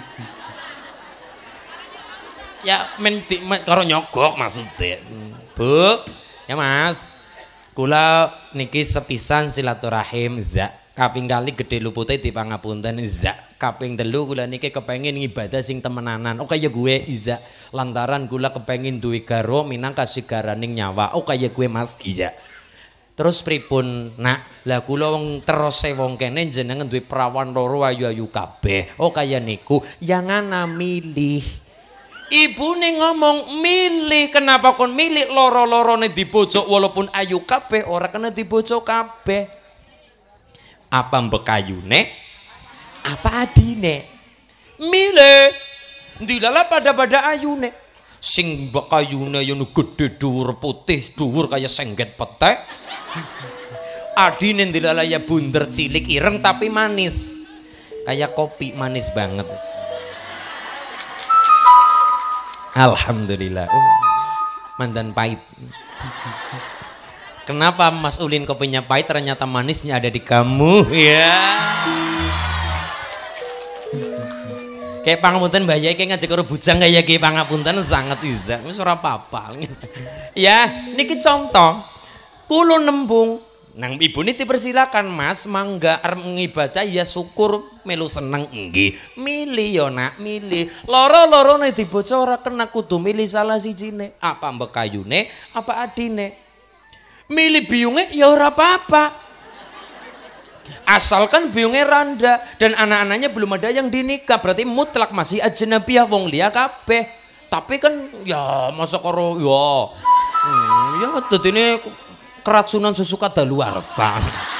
Ya men, men karo nyogok maksudnya. Bu, ya Mas. Kula niki sepisan silaturahim za. Kaping kali gede lupute dipangapunten za. Kaping telu kula niki kepengin ngibadah sing temenanan. Oh kaya gue iza. Lantaran kula kepengin duwe garo minangka sigaraning nyawa. Oh kaya gue Mas iya. Terus pripun nak? Lah kula wong terose wong kene jenengan duwe perawan loro ayu-ayu kabeh. Oh kaya niku yang ana milih. Ibune ngomong milih, kenapa kon milih loro-lorone dibojok walaupun ayu kabeh ora kena dibojok kabeh. Apa mbekayune? Apa adine? Milih. Dilala pada-pada ayune. Sing mbekayune yen gedhe dhuwur putih dhuwur kaya sengget petek. Adine dilala ya bunder cilik ireng tapi manis. Kayak kopi manis banget. Alhamdulillah. Oh, mandan pahit. Kenapa Mas Ulin kopinya pahit? Ternyata manisnya ada di kamu. Ya. Kayak pangapunten Mbah Yai kayak ngajak karo bujang kayak kayak pangapunten sangat iza. Wis ora apa-apa. Ya, niki contoh. Kulo nembung nang ibune dipersilakan Mas mangga arep ngibadah ya syukur melu seneng nggih. Milih yo nak, milih. Loro-lorone dibojo ora kena kudu milih salah sijine. Apa mbekayune, apa adine. Milih biyunge ya ora apa-apa. Asalkan biyunge randa dan anak-anaknya belum ada yang dinikah, berarti mutlak masih ajnabiyah wong liya kabeh. Tapi kan ya masa karo ya. Hmm, ya dadine keracunan susu kadaluarsa.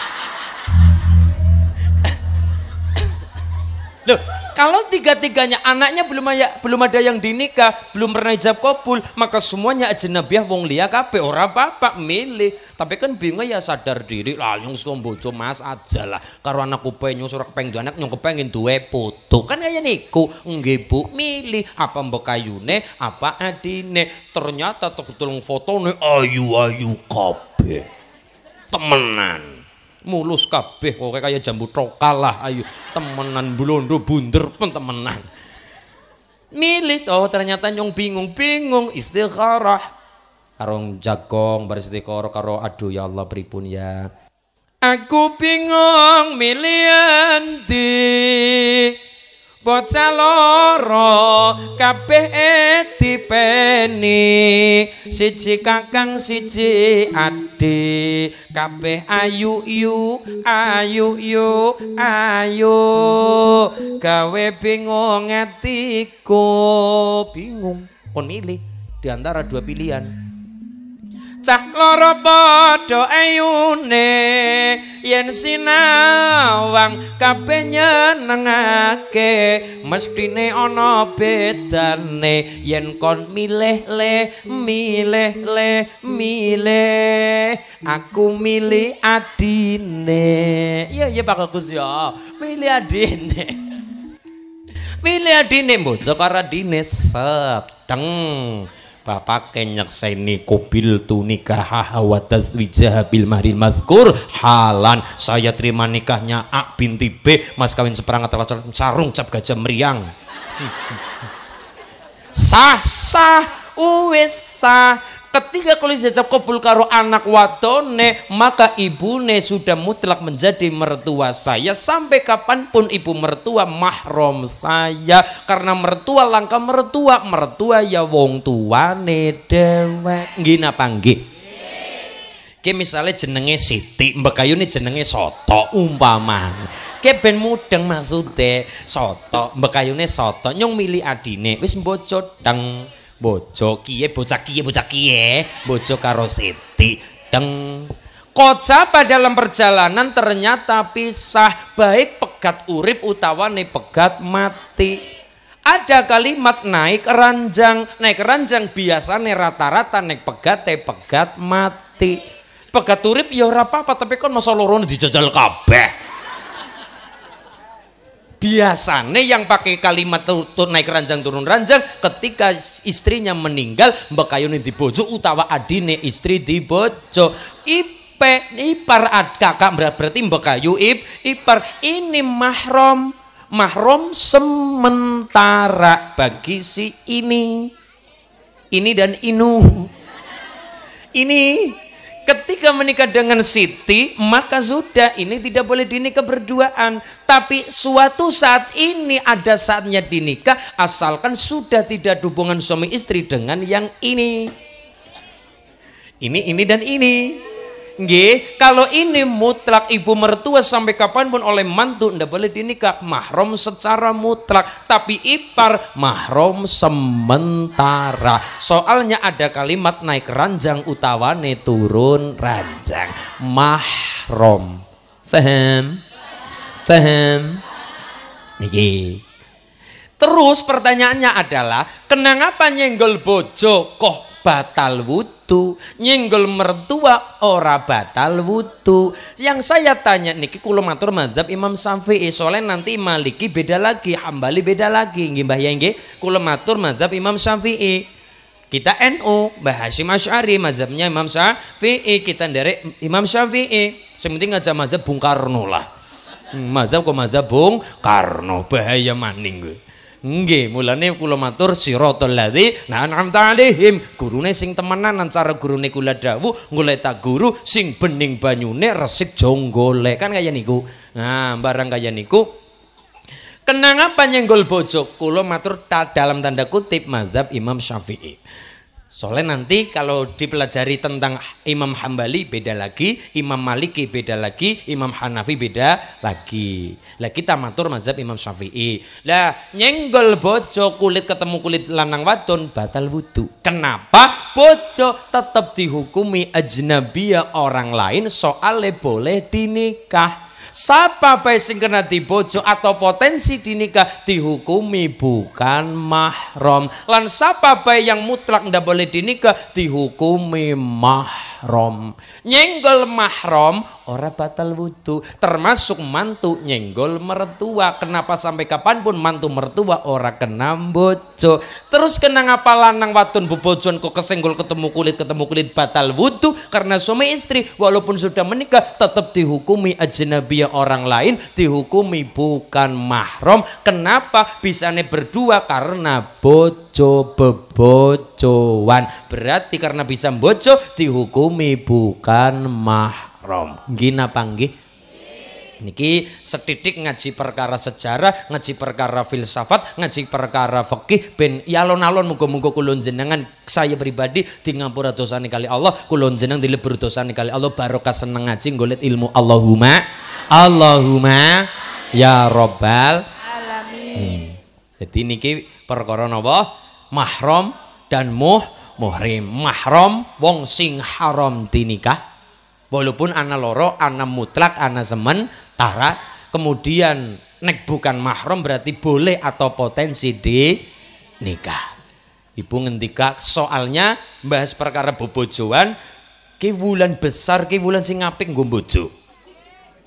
Loh, kalau tiga-tiganya anaknya belum ada, belum ada yang dinikah, belum pernah ijab kabul, maka semuanya ajnabiyah wong liya kabeh ora apa-apa milih. Tapi kan bingung ya sadar diri lah nyung saka bojo Mas aja lah. Karo anakku pengen nyung ora kepengin duwe anak nyung kepengin duwe putu. Kan kaya niku, nggih Bu, milih apa mbekayune, apa adine. Ternyata tulung fotone ayu-ayu kabeh. Temenan. Mulus kabeh kok kaya jambu trokal lah ayu temenan blondo bunder pun temenan. Milih oh ternyata nyong bingung-bingung istikharah karo jagong bar istikharah karo aduh ya Allah pripun ya. Aku bingung milih endi bocah loro kabeh dipeni siji kakang siji ade kabeh ayu yu ayu yu ayu gawe bingung atiku bingung pun milih di antara dua pilihan. Cah loro padha ayune yen sinawang kabeh nyenengake mestine ana bedane yen kon milih le milih le milih aku milih adine. Iya iya Pak Gus ya milih adine. Pilih adine bojo karo adine seteng. Bapak nyekseni kubil tu nikah wa tazwijah bil mahril mazkur halan. Saya terima nikahnya A binti B, mas kawin seperangkat alat sarung cap gajah meriang. Sah sah wis sah. Ketika kulis jajab kabul karo anak wadone, maka ibune sudah mutlak menjadi mertua saya. Sampai kapanpun ibu mertua mahram saya. Karena mertua langka mertua, mertua ya wong tuane dewek. Nggih napa nggih? Ki misale jenenge Siti, Mbak Ayu ini jenenge Soto umpaman. Ki ben mudeng maksude Soto, Mbak Ayu ini Soto, nyong milih adine wis bojo dang. Bojo kiye bocah kiye bocah kiye bojo karo Siti deng. Kocapa dalam perjalanan ternyata pisah, baik pegat urip utawane pegat mati. Ada kalimat naik ranjang, naik ranjang biasane rata-rata naik pegat te pegat mati. Pegat urip ya ora apa-apa, tapi kon masa loro dijajal kabeh. Biasanya yang pakai kalimat turun naik ranjang turun ranjang ketika istrinya meninggal, Mbak Kayuni dibojo utawa adine istri dibojo. Ipe ipar ad kakak berarti Mbak Kayu ip ipar ini mahram. Mahram sementara bagi si ini. Ini dan inu. Ini ketika menikah dengan Siti, maka sudah ini tidak boleh dinikah berduaan. Tapi suatu saat ini ada saatnya dinikah, asalkan sudah tidak ada hubungan suami istri dengan yang ini. Ini, ini dan ini. Nggih, kalau ini mutlak ibu mertua sampai kapanpun oleh mantu ndak boleh dinikah, mahram secara mutlak. Tapi ipar mahram sementara. Soalnya ada kalimat naik ranjang utawane turun ranjang. Mahram. Faham? Faham? Niki. Terus pertanyaannya adalah, kenapa nyenggol bojo kok batal wudu, nyenggol mertua ora batal wudu? Yang saya tanya niki kula matur mazhab Imam Syafi'i, soalnya nanti Maliki beda lagi, Hambali beda lagi. Nggih Mbah ya nggih, kula matur mazhab Imam Syafi'i. Kita N U, Mbah Hasyim Asy'ari mazhabnya Imam Syafi'i, kita nderek Imam Syafi'i. Sing penting aja mazhab Bung Karno lah. Mazhab kok mazhab Bung Karno, bahaya maning gue. Nggih, mulane kula matur siratal ladzina an'amta 'alaihim, gurune sing temenan cara gurune kula dawuh golek tak guru sing bening banyune resik jonggole. Kan kaya niku. Nah, barang kaya niku kenapa nyenggol bojo? Kula matur dalam tanda kutip mazhab Imam Syafi'i. Soalnya nanti kalau dipelajari tentang Imam Hambali beda lagi, Imam Maliki beda lagi, Imam Hanafi beda lagi. Lah kita matur mazhab Imam Syafi'i. Lah nyenggol bojo kulit ketemu kulit lanang wadon batal wudu. Kenapa? Bojo tetap dihukumi ajnabiyah orang lain, soalnya boleh dinikah. Siapa bae sing kena dibojo atau potensi dinikah dihukumi bukan mahram. Lan siapa bae yang mutlak ndak boleh dinikah dihukumi mahram. Nyenggol mahram ora batal wudu, termasuk mantu nyenggol mertua. Kenapa sampai kapanpun mantu mertua ora kena bojo? Terus kenapa lanang wadon bebojon kok kesenggol ketemu kulit ketemu kulit batal wudu? Karena suami istri walaupun sudah menikah tetap dihukumi ajnabiyah orang lain, dihukumi bukan mahram. Kenapa bisane berdua? Karena bojo bebojoan. Berarti karena bisa bojo dihukumi bukan mahram. Nggih napa nggih? Niki setitik ngaji perkara sejarah, ngaji perkara filsafat, ngaji perkara fikih ben alon-alon muga-muga kula jenengan saya pribadi di ngapura dosane kali Allah, kula jenengan dilebur dosane kali Allah, barokah seneng ngaji golek ilmu. Allahumma Allahumma ya rabbal alamin. Jadi niki perkara napa? Mahram dan muh muhrim. Mahram wong sing haram dinikah. Walaupun ana loro, ana mutlak, ana sementara. Kemudian nek bukan mahram berarti boleh atau potensi di nikah. Ibu ngendika soalnya bahas perkara bobojoan, ki wulan besar ki wulan sing apik nggo bojo.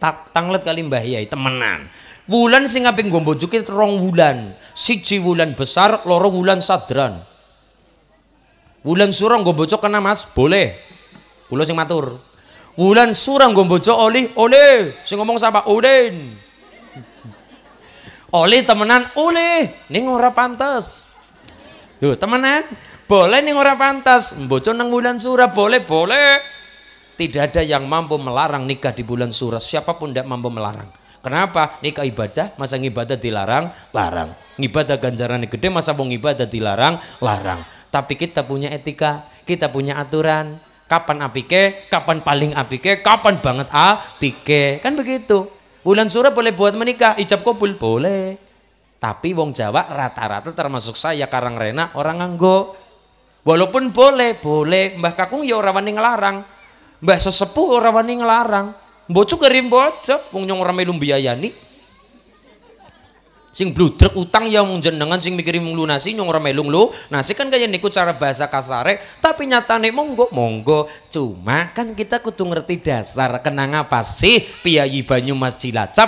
tak tanglet kali Mbah Yai temenan. Wulan sing kaping nggo bojoke rong wulan. Siji wulan besar, loro wulan sadran. Wulan sura nggo bojo kena Mas, boleh. Kula sing matur. Wulan sura nggo bojo oli, oleh. Sing ngomong sapa? Ulin. Oli temenan, oleh. Ning ora pantes. Lho, temenan. Boleh ning ora pantes. Bojo nang wulan sura boleh, boleh. Tidak ada yang mampu melarang nikah di bulan sura. Siapapun tidak mampu melarang. Kenapa? Nikah ibadah, masa ngibadah dilarang? Larang. Ngibadah ganjarannya gede, masa mau ngibadah dilarang? Larang. Tapi kita punya etika, kita punya aturan. Kapan apike, kapan paling apike, kapan banget apike. Kan begitu. Bulan sura boleh buat menikah, ijab kabul boleh. Tapi wong Jawa rata-rata termasuk saya Karang Rena orang nganggo. Walaupun boleh, boleh. Mbah Kakung ya ora wani ngelarang. Mbah sesepuh ora wani ngelarang. Bojo kirim bojo, wong nyong ora melu mbiayani. Sing bludrek utang ya wong jenengan sing mikiri lunasi nyong ora melu lunasi kan kaya niku cara bahasa kasare, tapi nyatane monggo monggo. Cuma kan kita kudu ngerti dasar kenang apa sih Piyayi Banyumas Cilacap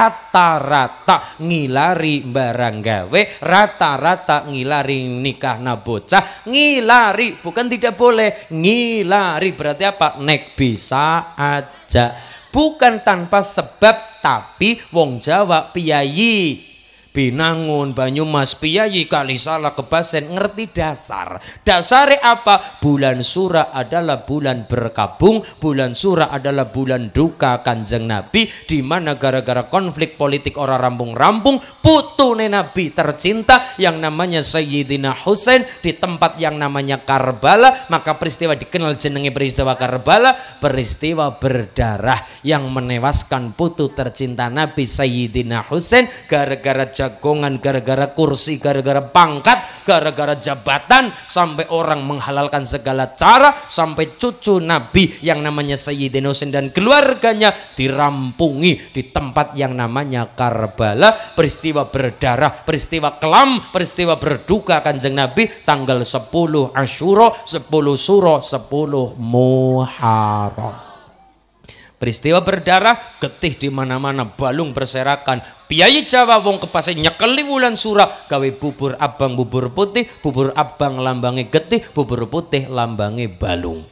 rata-rata ngilari barang gawe, rata-rata ngilari nikahna bocah, ngilari bukan tidak boleh, ngilari berarti apa? Nek bisa aja. Bukan tanpa sebab, tapi wong Jawa Piyayi Binangun Banyumas Piyayi kali salah kebasen ngerti dasar. Dasare apa? Bulan sura adalah bulan berkabung, bulan sura adalah bulan duka Kanjeng Nabi, di mana gara-gara konflik politik orang rampung-rampung putune Nabi tercinta yang namanya Sayyidina Husain di tempat yang namanya Karbala, maka peristiwa dikenal jenenge peristiwa Karbala, peristiwa berdarah yang menewaskan putu tercinta Nabi Sayyidina Husain gara-gara jagongan, gara-gara kursi, gara-gara pangkat, gara-gara jabatan, sampai orang menghalalkan segala cara, sampai cucu Nabi yang namanya Sayyidina Husain dan keluarganya dirampungi di tempat yang namanya Karbala. Peristiwa berdarah, peristiwa kelam, peristiwa berduka Kanjeng Nabi tanggal sepuluh Asyura, sepuluh Suro, sepuluh Muharram. Peristiwa berdarah, getih di mana-mana, balung berserakan. Piyayi Jawa wong kepase nyekeli wulan sura gawe bubur abang bubur putih, bubur abang lambange getih, bubur putih lambange balung.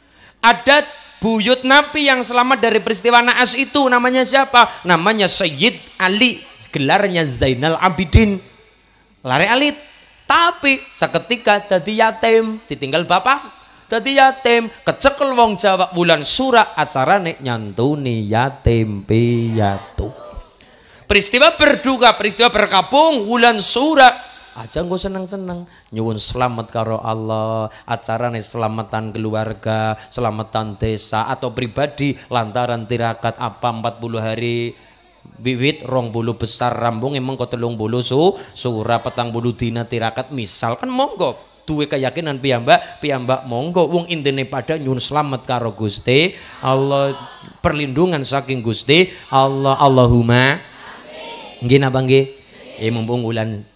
Ada buyut Nabi yang selamat dari peristiwa naas itu, namanya siapa? Namanya Sayyid Ali, gelarnya Zainal Abidin. Lare alit, tapi seketika dadi yatim, ditinggal bapak. Dadi yatim, kecekel wong Jawa wulan sura acarane nyantuni yatim piatu. Peristiwa berduka, peristiwa berkabung wulan sura aja nggo seneng-seneng nyuwun selamat karo Allah, acarane selamatan keluarga, selamatan desa atau pribadi lantaran tirakat apa empat puluh hari wiwit rong bulu besar rambung emang kok telung bulu su sura petang bulu dina tirakat misalkan monggo duwe keyakinan piyambak piyambak monggo wong intine pada nyuwun selamat karo Gusti Allah, perlindungan saking Gusti Allah. Allahumma amin. Nggih napa nggih? Eh mumpung wulan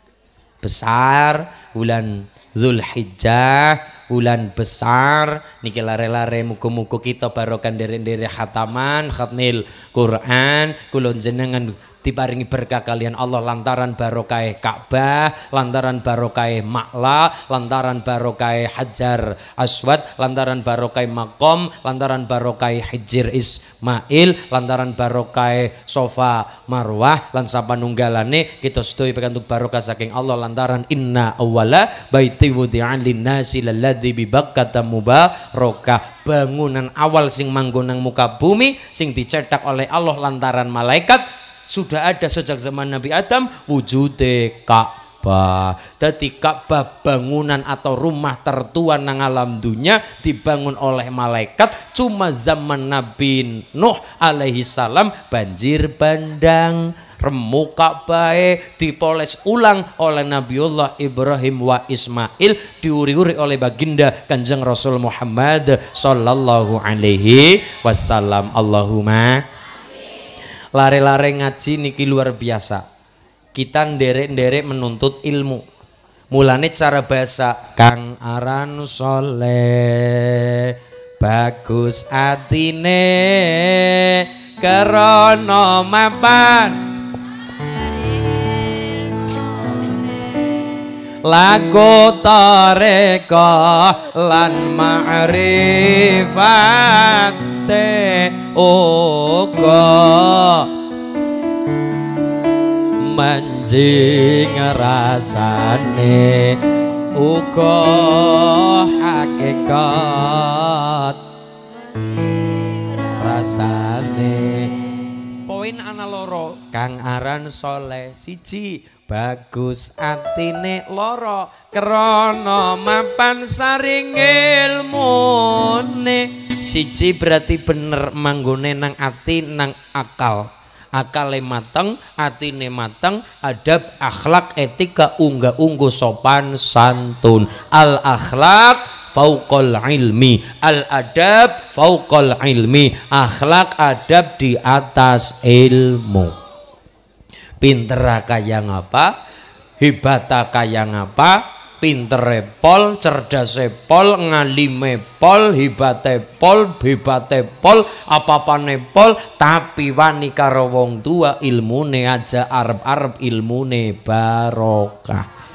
besar, wulan Zulhijjah, wulan besar niki lare-lare muga-muga kita barokah nderek-nderek khataman khatmil Quran, kula jenengan diparingi berkah kalian Allah lantaran barokah Ka'bah, lantaran barokah Ma'la, lantaran barokah Hajar Aswad, lantaran barokah Makom, lantaran barokah Hijir Ismail, lantaran barokah Sofa Marwah lan sapanunggalane kita sedaya pikantuk barokah saking Allah lantaran inna awwala baiti wudi'an linnasi lalladzi bi Bakkata mubarakah, bangunan awal sing manggon nang muka bumi sing dicetak oleh Allah lantaran malaikat sudah ada sejak zaman Nabi Adam wujude Ka'bah. Dadi Ka'bah bangunan atau rumah tertua nang alam dunia dibangun oleh malaikat, cuma zaman Nabi Nuh alaihi salam banjir bandang, remu Ka'bah dipoles ulang oleh Nabiullah Ibrahim wa Ismail, diuri-uri oleh baginda Kanjeng Rasul Muhammad sallallahu alaihi wasallam. Allahumma lare-lare ngaji niki luar biasa. Kita nderek-nderek menuntut ilmu. Mulane cara bahasa Kang aran soleh bagus atine, Krana mapan laku tareka lan ma'rifate uga manjing rasane uga hakikat rasane. Poin ana loro kang aran soleh. Siji bagus atine, loro krana mapan saring ilmune. Siji berarti bener manggone nang ati nang akal, akale mateng, atine mateng, adab, akhlak, etika, unggah ungguh, sopan santun. Al akhlak fauqal ilmi, al adab fauqal ilmi, akhlak adab di atas ilmu. Pinter kaya ngapa, hebat kaya ngapa, pintere pol, cerdase pol, ngalime pol, hebate pol, hebate pol, apa-apane pol, tapi wani karo wong tua ilmune aja arep-arep ilmune barokah.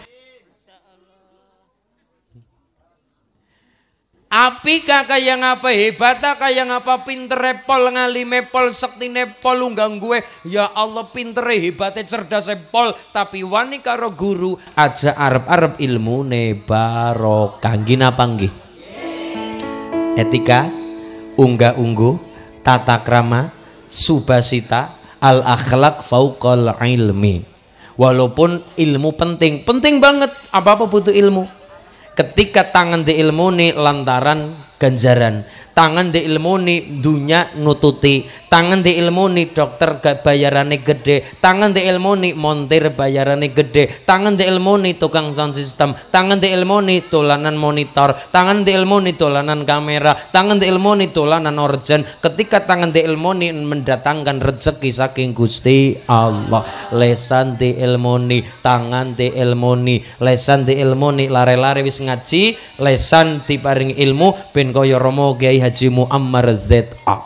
Api kaya ngapa, hebat kaya ngapa, pintere pol, ngalime pol, sektine pol, unggang gue. Ya Allah, pintere hebate cerdase pol, tapi wani karo guru aja arep-arep ilmune barokah. Nggih napa nggih? Etika, unggah ungguh, tata krama, subasita, al akhlak fauqal ilmi. Walaupun ilmu penting, penting banget. Apa-apa butuh ilmu. Ketika tangan di ilmuni lantaran ganjaran, tangan di ilmuni dunya nututi, tangan di ilmuni dokter bayarane gede, tangan di ilmuni montir bayarane gede, tangan di ilmuni tukang sound system, tangan di ilmuni tulanan monitor, tangan di ilmuni tulanan kamera, tangan di ilmuni tulanan organ. Ketika tangan di ilmuni mendatangkan rezeki saking Gusti Allah, lesan di ilmuni, tangan di ilmuni, lesan di ilmuni lare-lare wis ngaji, lesan diparingi ilmu ben kaya Romo Kiai Haji Muammar Z A.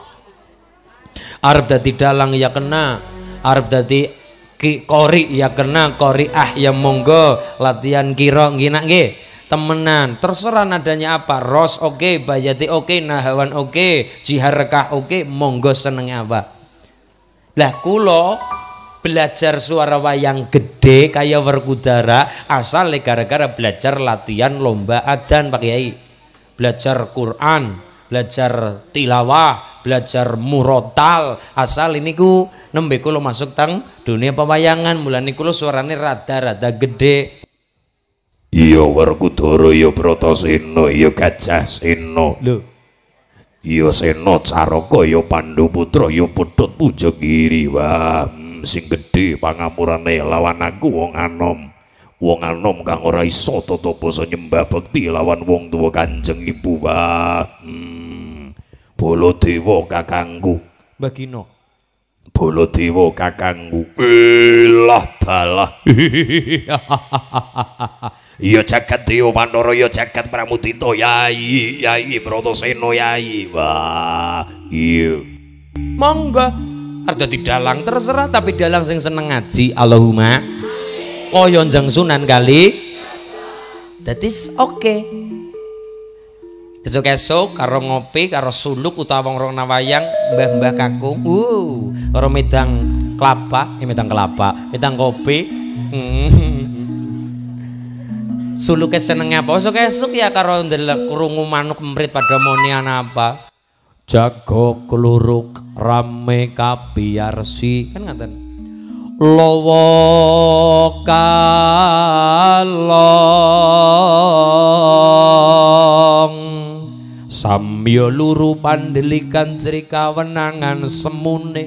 Arab dadi dalang ya kena, Arab dadi kori ya kena, kori ah ya monggo, latihan kira ngina nggih temenan, terserah nadanya apa, ros oke, okay, bayati oke, okay, nahawan oke, okay, jiharekah oke, okay, monggo senengnya apa. Lah kulo belajar suara wayang gede kaya Werkudara asal gara-gara belajar latihan lomba adan Pak Kiai, belajar Quran, belajar tilawah, belajar murotal, asal ini ku nembe kulo masuk tang dunia pewayangan, mulane kulo suarane rada-rada gede. Iya Werkudara, ya Bratasena, ya Gajah Sena. Lho. Ya Sena Caraka, ya Panduputra, ya Putut Pujagiri. Wah, hmm, sing gedhe pangapurane lawan aku wong anom. Wong anom kang ora iso tata basa nyembah bekti lawan wong tuwa Kanjeng Ibu. Wah, hmm. Baladewa kakangku. Bagino. Baladewa kakangku. Belah dalah. Ya jagat Dewa Pandhara, ya jagat Pramudita, Yai, Yai Bratasena, Yai. Wah, iya. Monggo. Arep dadi dalang terserah, tapi dalang sing seneng ngaji. Allahumma. Kaya Njang Sunan kali. That is okay. Esuk-esuk karo ngopi karo suluk utawa wong nawayang mbah-mbah kakung. Uh, karo medang kelapa, eh medang kelapa, medang kopi. Hmm. Suluke senenge apa? Esuk-esuk ya karo ndelok krungu manuk emprit pada monian apa? Jago kluruk rame kapiarsi. Kan ngaten. Lawa kalong samya luru pandelikan crika wenangan semune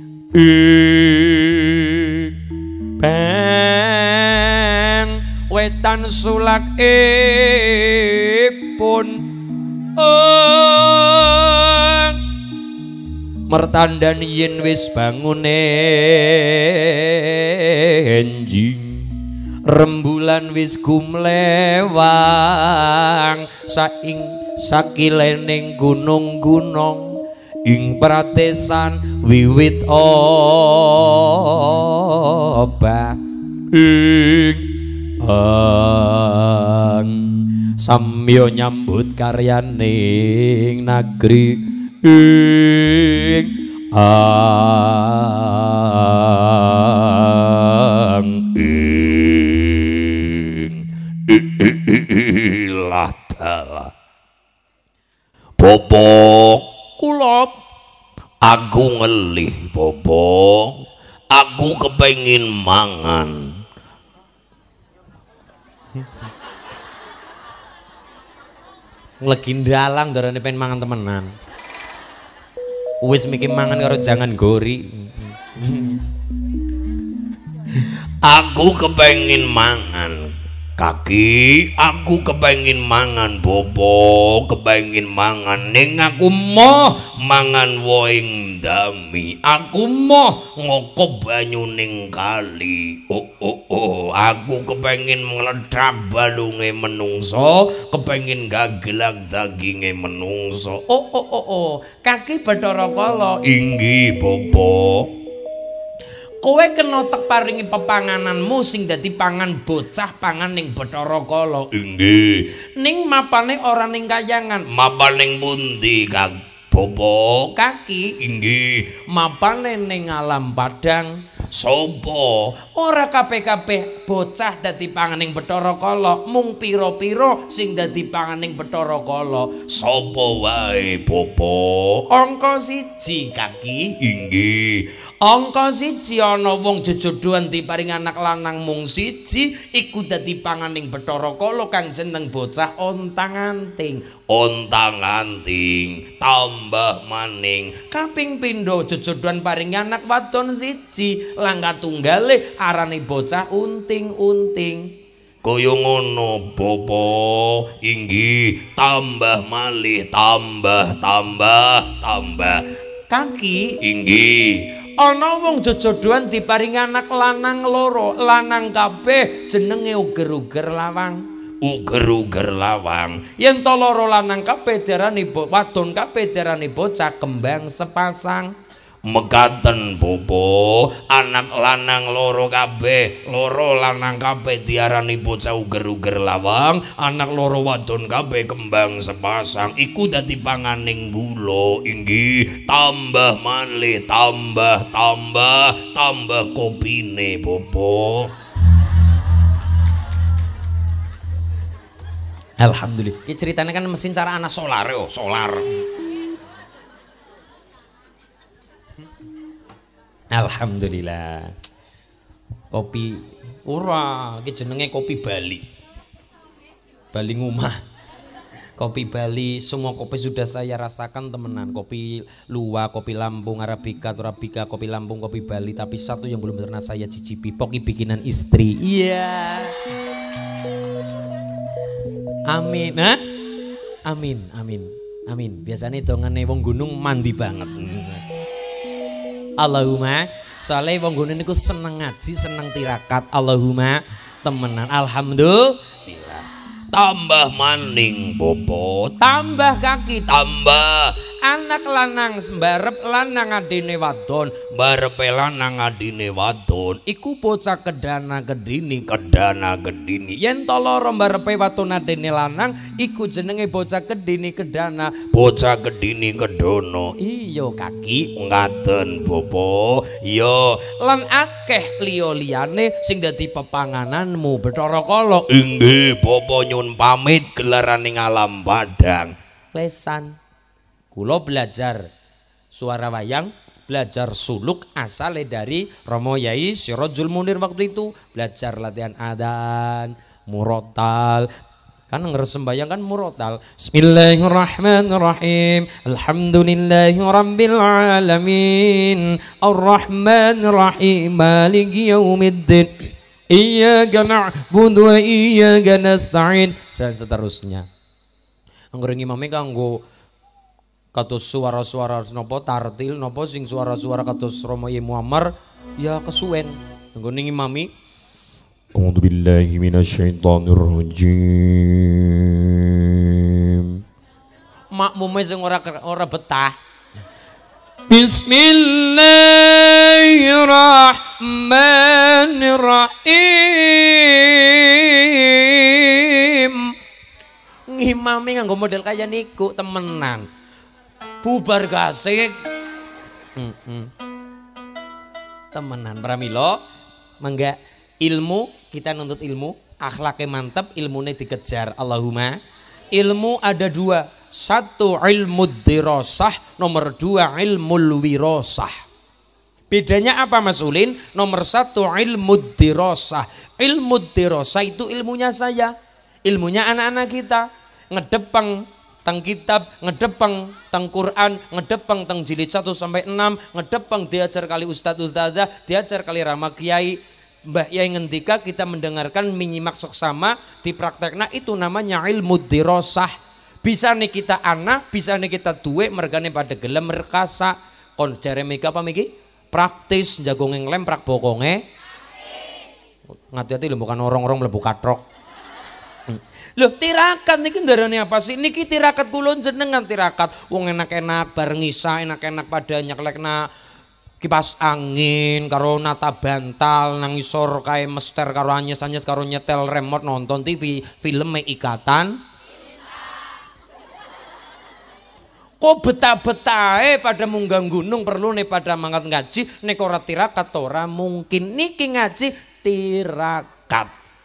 beng wetan sulak ipun oh mertandani yen wis bangune enjing rembulan wis gumlewang saing sakilening gunung-gunung ing pratesan wiwit obah ing ang samya nyambut karyaning nagri ing ang ing latala Bobo kula aku ngelih Bobo aku kepengin mangan lagi ndalang darane pengen mangan temenan wis mikir mangan karo jangan gori aku kepengin mangan kaki aku kepengin mangan Bobo kepengin mangan ning aku moh mangan woing dami aku moh ngokop banyu ning kali oh oh oh aku kepengin ngledhak balunge menungso kepengin gagelak daginge menungso oh oh oh oh kaki Bathara Kala inggih Bobo kowe kena tek paringi pepangananmu sing dadi pangan bocah pangan ning Bathara Kala inggih ning mapane ora ning kayangan mapan ning pundi Kang Bobo kaki inggih mapane ning alam padang sapa ora kabeh-kabeh bocah dadi pangan ning Bathara Kala mung pira-pira sing dadi pangan ning Bathara Kala sapa wae Bobo angka siji kaki inggih angka siji ana wong jejodhoan diparing anak lanang mung siji iku dadi panganing Bathara Kala kang jeneng bocah ontang-anting ontang-anting tambah maning kaping pindho jejodhoan paring anak wadon siji langkah tunggale arane bocah unting-unting kaya ngono Bobo inggih tambah malih tambah tambah tambah kaki inggih ana wong jejodhoan diparing anak lanang loro lanang kabeh jenenge uger-uger lawang uger-uger lawang yen to loro lanang kabeh diarani wadon kabeh diarani bocah kembang sepasang mekaten Bobo anak lanang loro kabeh loro lanang kabeh diarani bocah uger-uger lawang anak loro wadon kabeh kembang sepasang iku dadi panganing gula inggih tambah malih tambah tambah tambah kopine Bobo alhamdulillah iki ceritane kan mesin cara ana solar yo solar alhamdulillah kopi ora iki jenenge kopi Bali Bali ngumah kopi Bali semua kopi sudah saya rasakan temenan kopi luwak kopi Lampung Arabica Arabica kopi Lampung kopi Bali tapi satu yang belum pernah saya cicipi kopi bikinan istri iya amin ha? amin amin amin biasanya dongane wong gunung mandi banget Allahumma soalnya wong gunung niku seneng ngaji seneng tirakat Allahumma temenan alhamdulillah tambah maning Bobo tambah kaki tambah anak lanang sembarep lanang adine wadon barepe lanang adine wadon iku bocah kedana kedini kedana kedini yen to loro barepe wadon adine lanang iku jenenge bocah kedini kedana bocah kedini kedono iya kaki ngaten Bobo iya lan akeh liya-liyane sing dadi pepangananmu Bathara Kala inggih Bobo nyun pamit gelaraning alam padang lesan kula belajar suara wayang, belajar suluk asale dari Romo Yai Sirajul Munir waktu itu, belajar latihan adzan, murotal. Kan ngeresembayang kan murotal. Bismillahirrahmanirrahim. Alhamdulillahi rabbil alamin. Arrahmanirrahim. Maliki yaumiddin. Iyyaka na'budu wa iyyaka nasta'in. Dan seterusnya. Anggere ngimame kanggo kados suara-suara nopo tartil nopo sing suara-suara kados Romo Yai Muammar ya kesuwen nggone ngimami A'udzu billahi minasyaitonir rajim makmume sing ora ora betah Bismillahirrahmanirrahim. Ngimami nganggo model kaya niku temenan. Bubar gasik. Mm -mm. Temenan pramila mangga ilmu kita nuntut ilmu, akhlaknya mantep, ilmunya dikejar. Allahumma. Ilmu ada dua, satu ilmu dirasah, nomor dua ilmu wirasah. Bedanya apa Mas Ulin? Nomor satu ilmu dirasah. Ilmu dirasah itu ilmunya saya, ilmunya anak-anak kita, ngedepeng teng kitab, ngedepeng teng Quran, ngedepeng teng jilid satu sampai enam, ngedepeng diajar kali ustadz ustadzah, diajar kali rama kiai, mbah yai ngendika kita mendengarkan menyimak seksama di praktekna, itu namanya ilmu dirasah. Bisa nih kita anak, bisa nih kita duwe, mergane pada gelem merkasa. Kon jare mika apa miki? Praktis, jago ngelem prak bokonge. Ngati-hati lho bukan orang-orang mlebu katrok. Loh tirakat niki ndarane apa sih? Niki tirakat kula jenengan tirakat. Wong enak-enak bareng isa, enak-enak pada nyeklekna kipas angin karo nata bantal nang isor kae mester karo anyes-anyes karo nyetel remote nonton T V filme ikatan. Kok betah-betahe pada munggah gunung perlu nih pada mangkat ngaji nek ora tirakat ora mungkin. Niki ngaji tirakat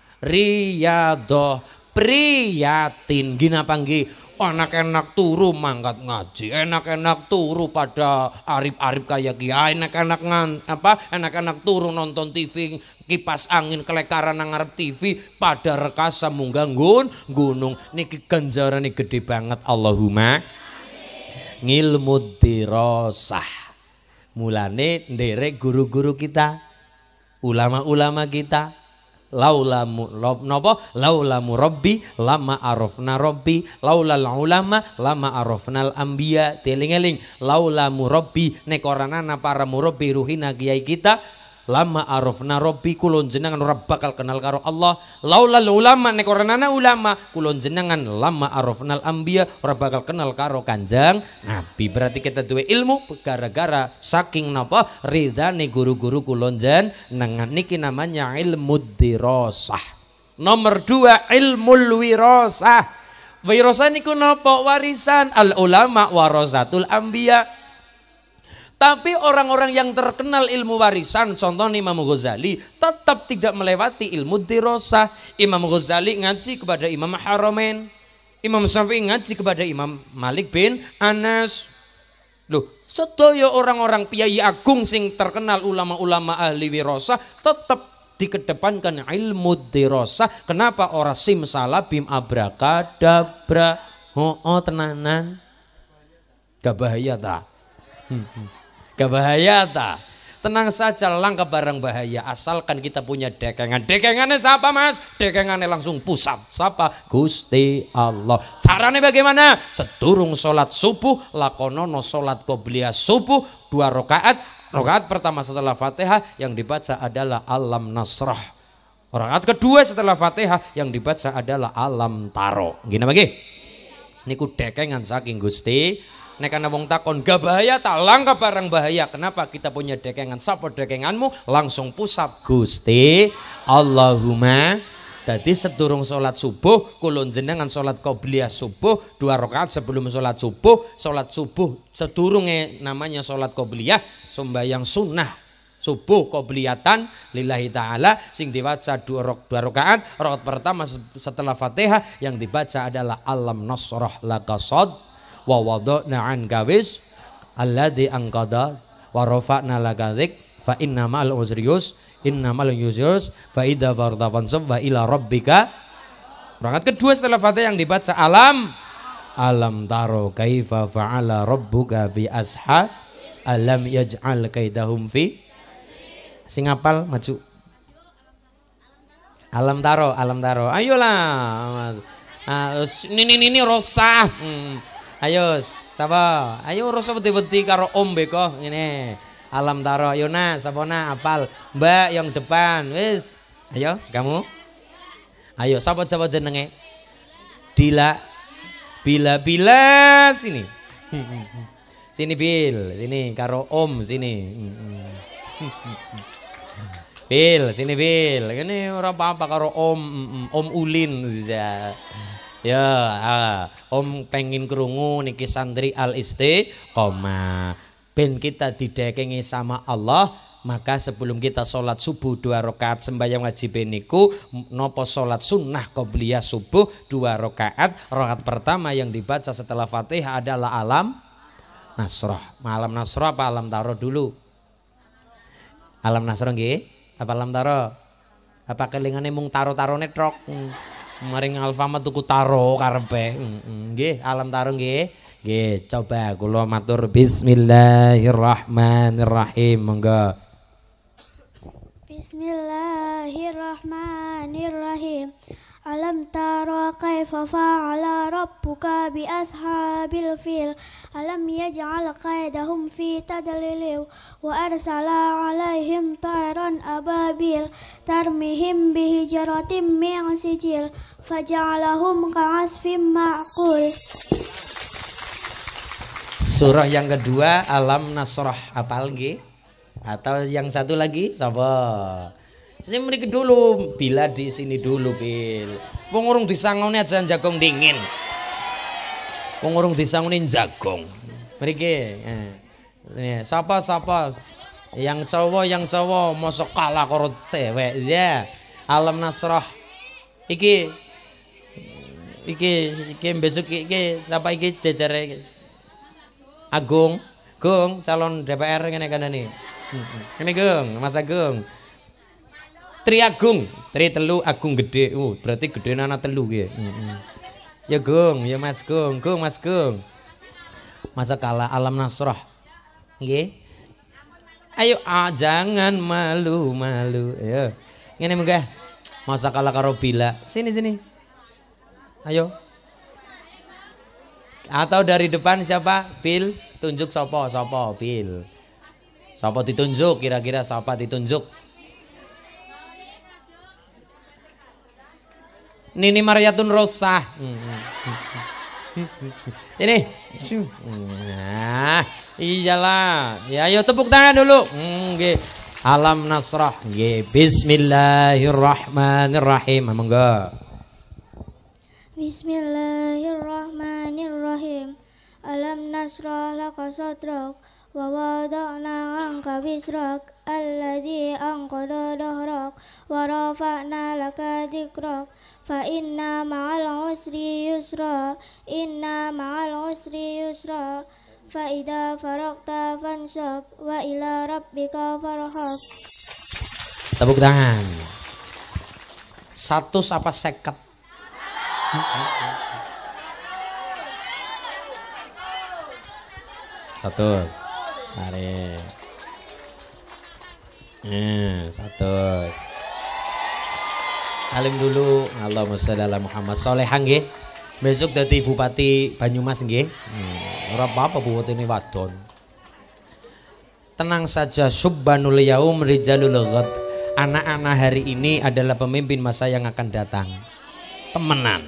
riyadhah priyatin gina panggi enak-enak turu mangkat ngaji, enak-enak turu pada arif-arif kayak kiai, enak-enak ngan apa enak-enak turu nonton T V kipas angin kelekaran nang ngarep T V pada rekasa munggah gun gunung. Niki ganjarane gede banget. Allahumma ngilmu dirasah. Mulane nderek guru-guru kita, ulama-ulama kita, laulamu napa laulamu rabbi lama arafna rabbi laulal ulama lama arafnal anbiya. Teling-eling laulamu rabbi nek ora ana para murabbi ruhina kiai kita, lama arafna rabbi kulon jenengan ora bakal kenal karo Allah. Laulal ulama nek ora ana ulama kulon jenengan lama arafnal anbiya ora bakal kenal karo Kanjeng Nabi. Berarti kita duwe ilmu gara-gara saking napa ridane guru-guru kulon jenengan. Niki namanya ilmu dirasah. Nomor dua ilmu wirasah. Wirasah niku napa? Warisan. Al ulama warasatul anbiya. Tapi orang-orang yang terkenal ilmu warisan, contohnya Imam Ghazali, tetap tidak melewati ilmu dirasah. Imam Ghazali ngaji kepada Imam Haramain, Imam Syafi'i ngaji kepada Imam Malik bin Anas. Loh, sedaya orang-orang piyai agung sing terkenal ulama-ulama ahli wirasah tetap dikedepankan ilmu dirasah. Kenapa? Ora simsalabim abrakadabra. Oh, oh tenanan. Gak bahaya ta? Hmm, hmm. Gak bahaya ta? Tenang saja, langkah barang bahaya asalkan kita punya dekengan. Dekengannya siapa Mas? Dekengannya langsung pusat. Siapa? Gusti Allah. Caranya bagaimana? Sedurung sholat subuh lakonono sholat qobliyah subuh dua rakaat. Rakaat pertama setelah Fatihah yang dibaca adalah Alam Nasrah. Rakaat kedua setelah Fatihah yang dibaca adalah Alam Taro. Gini bagi? Niku dekengan saking Gusti. Nek ana wong takon gak bahaya tak langka barang bahaya. Kenapa? Kita punya dekengan. Sapa dekenganmu? Langsung pusat Gusti Allahumma. Tadi sedurung sholat subuh kulon jenengan sholat qobliyah subuh dua rakaat sebelum sholat subuh. Sholat subuh sedurunge namanya sholat qobliyah, sembahyang sunnah subuh qobliyatan lillahi ta'ala sing dibaca dua rakaat. Rakaat pertama setelah Fatihah yang dibaca adalah Alam Nasrah lakasad wa wada'na anka wis alladzi anqada wa rafa'na laka dzik fa inna ma'al usri yus inna ma'al usri yus fa idza faragta fansab wa ila rabbika. Rakaat kedua setelah Fatihah yang dibaca alam alam taro kaifa fa'ala rabbuka bi ashab alam yaj'al kaidahum fi. Sing hafal maju. Alam taro alam taro ayolah. Ah, ini ini ini rosah. Hmm. Ayo, sapa? Ayo rasa beti-beti karo Om Beko ngene. Alam taro, ayo na, sapona apal. Mbak yang depan, wis. Ayo, kamu. Ayo, sapa-sapa jenenge? Dila. Bila-bila sini. Sini Bil, sini karo Om sini. Bil, sini Bil. Ini ora apa-apa karo Om, Om Ulin ya. Ya, ah, Om pengen krungu niki santri Al Istiqomah. Ben kita didekengi sama Allah, maka sebelum kita sholat subuh dua rakaat sembahyang wajib niku nopo sholat sunnah qobliyah subuh dua rakaat. Rakaat pertama yang dibaca setelah Fatihah adalah alam Nasroh. Alam Nasroh apa alam Taro dulu? Alam Nasroh nggih? Apa alam Taro? Apa kelingane mung taro-taro netrok? Maring Alfamart tuku taro karepe. Nggih, alam Taro nggih. Nggih, coba kula matur bismillahirrahmanirrahim. Monggo. Bismillahirrahmanirrahim. Alam tara kaifa fa'ala rabbuka bi ashabil fil. Alam yaj'al qaidahum fi tadlil wa arsala 'alaihim tayran ababil tarmihim bi hijaratin min sijil faja'alahum ka'asfin ma'qul. Surah yang kedua Alam Nasrah, apal nggih? Atau yang satu lagi sapa? Sini mriki dulu, bila di sini dulu Bil. Wong urung disangoni aja jagong dingin. Wong urung disangoni jagong. Mriki. Eh. Sapa sapa? Yang cowok yang cowok mosok kalah karo cewek ya. Alam Nasrah. Iki iki iki besok iki sapa iki jejare Agung, Gung calon D P R ngene kanane. Ngene Gung, Mas Agung. Tri Agung, Tri telu Agung gede. Uh, berarti gede anak telu ya. Heeh. Ya Gung, ya Mas Gung, Gung Mas Gung. Masa kalah Alam Nasrah. Nggih. Ayo ah, jangan malu-malu. Ayo. Ngene munggah. Masa kalah karo Bila. Sini sini. Ayo. Atau dari depan siapa? Bil, tunjuk sapa? Sapa? Bil. Sapa ditunjuk? Kira-kira sapa ditunjuk? Nini Maryatun Rosah. Ini. Nah, iyalah. Ya ayo tepuk tangan dulu. Nggih. Alam Nasrah. Nggih. Bismillahirrahmanirrahim. Monggo. Bismillahirrahmanirrahim. Alam nasrah laka sadrak wa wada'na anka bisrak alladhi anqada dahrak wa rafa'na laka dhikrak fa inna ma'al usri yusra inna ma'al usri yusra fa idza faraqta fansab wa ila rabbika farhab. Tepuk tangan. Satu apa seket? Satu. Tarik. Eh, satu. Alim dulu. Allahumma sholli ala Muhammad. Solehah nggih. Besok dadi Bupati Banyumas nggih. Hmm, ora apa-apa bupatine wadon. Tenang saja, subbanul yaum rijalul ghad. Anak-anak hari ini adalah pemimpin masa yang akan datang. Temenan.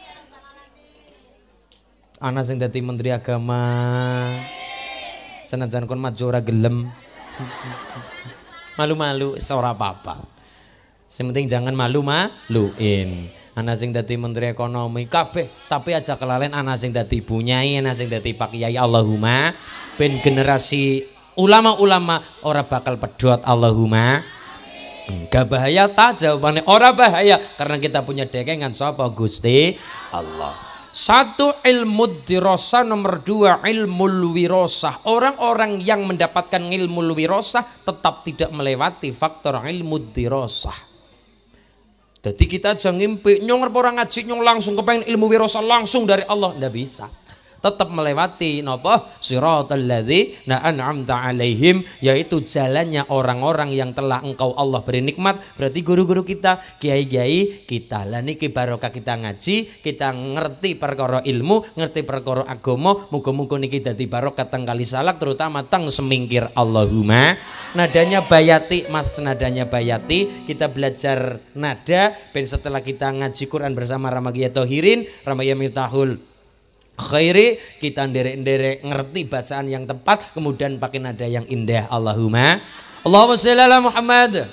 Anak sing dadi Menteri Agama. Senajan kon maju ora gelem. Malu-malu ora apa-apa. Sing penting jangan malu-maluin. Anak sing dadi Menteri Ekonomi kabeh, tapi aja kelalen anak sing dadi bunyai, anak sing dadi Pak Kiai. Allahumma ben generasi ulama-ulama ora bakal pedhot. Allahumma. Gak bahaya ta jawabannya? Ora bahaya karena kita punya dekengan sapa Gusti Allah. Satu, ilmu dirosah. Nomor dua, ilmu wirosah. Orang-orang yang mendapatkan ilmu wirosah tetap tidak melewati faktor ilmu dirosah. Jadi kita jangan ngimpi nyong orang ngaji nyong langsung kepengen ilmu wirosah langsung dari Allah, ndak bisa. Tetap melewati napa siratal ladzina an'amta alaihim, yaitu jalannya orang-orang yang telah engkau Allah beri nikmat. Berarti guru-guru kita, kiai-kiai kita lah niki barokah kita ngaji, kita ngerti perkara ilmu, ngerti perkara agama. Muga-muga niki dadi barokah teng kali salak, terutama teng semingkir. Allahumma. Nadanya Bayati, Mas, nadanya Bayati. Kita belajar nada ben setelah kita ngaji Quran bersama Rama Kiai Thohirin, Rama Kiai Miftahul khairi, kita nderek-nderek ngerti bacaan yang tepat, kemudian pakai nada yang indah. Allahumma Allahumma sholli ala Muhammad.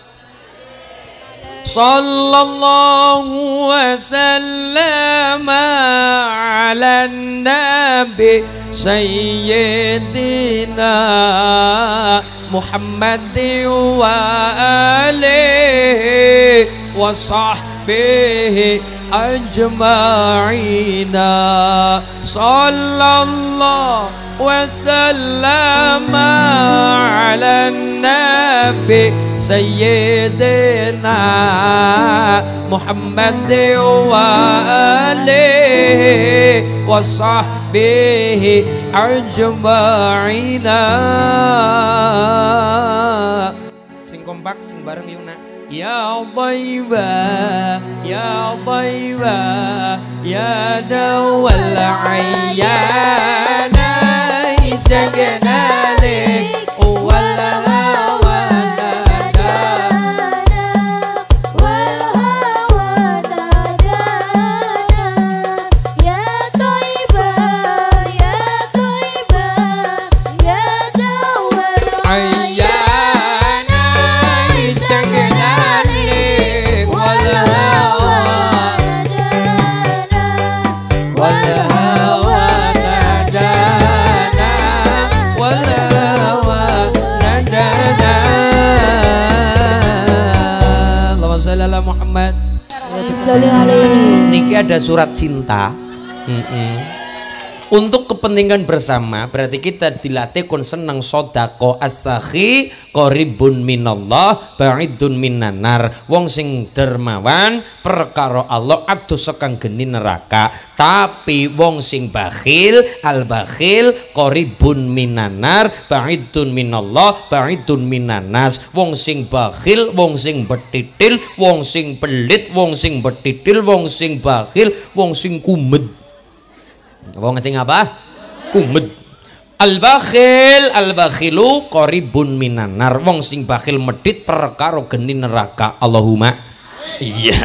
Sallallahu wa sallama ala nabi sayyidina Muhammadin wa alihi wa sahbihi ajma'ina. Sallallahu wa sallama ala nabi sayyidina Muhammadin wa alihi wa sahbihi ajma'ina. Sing kompak, sing bareng yuk nak. Ya Thayyibah, Ya Thayyibah, Ya Dawal Ayyana Isagna Lik Wal Hawa Nadana Wal Hawa Nadana. Ya Thayyibah, Ya Thayyibah, Ya Dawal Ayyana Isagna Muhammad. Niki ada surat cinta. Mm-mm. Untuk kepentingan bersama, berarti kita dilatih kon seneng sodako as-sakhi qaribun minallah ba'idun minanar. Wong sing dermawan perkara Allah adoh sekang geni neraka. Tapi wong sing bakhil al bakhil qaribun minanar ba'idun minallah ba'idun minanas. Wong sing bakhil, wong sing betitil, wong sing pelit, wong sing betitil, wong sing bakhil, wong sing kumed. Wong sing apa? Kumed. Al-bakhil, al-bakhilu qaribun minanar. Wong sing bakhil medit perkara geni neraka. Allahumma. Iya.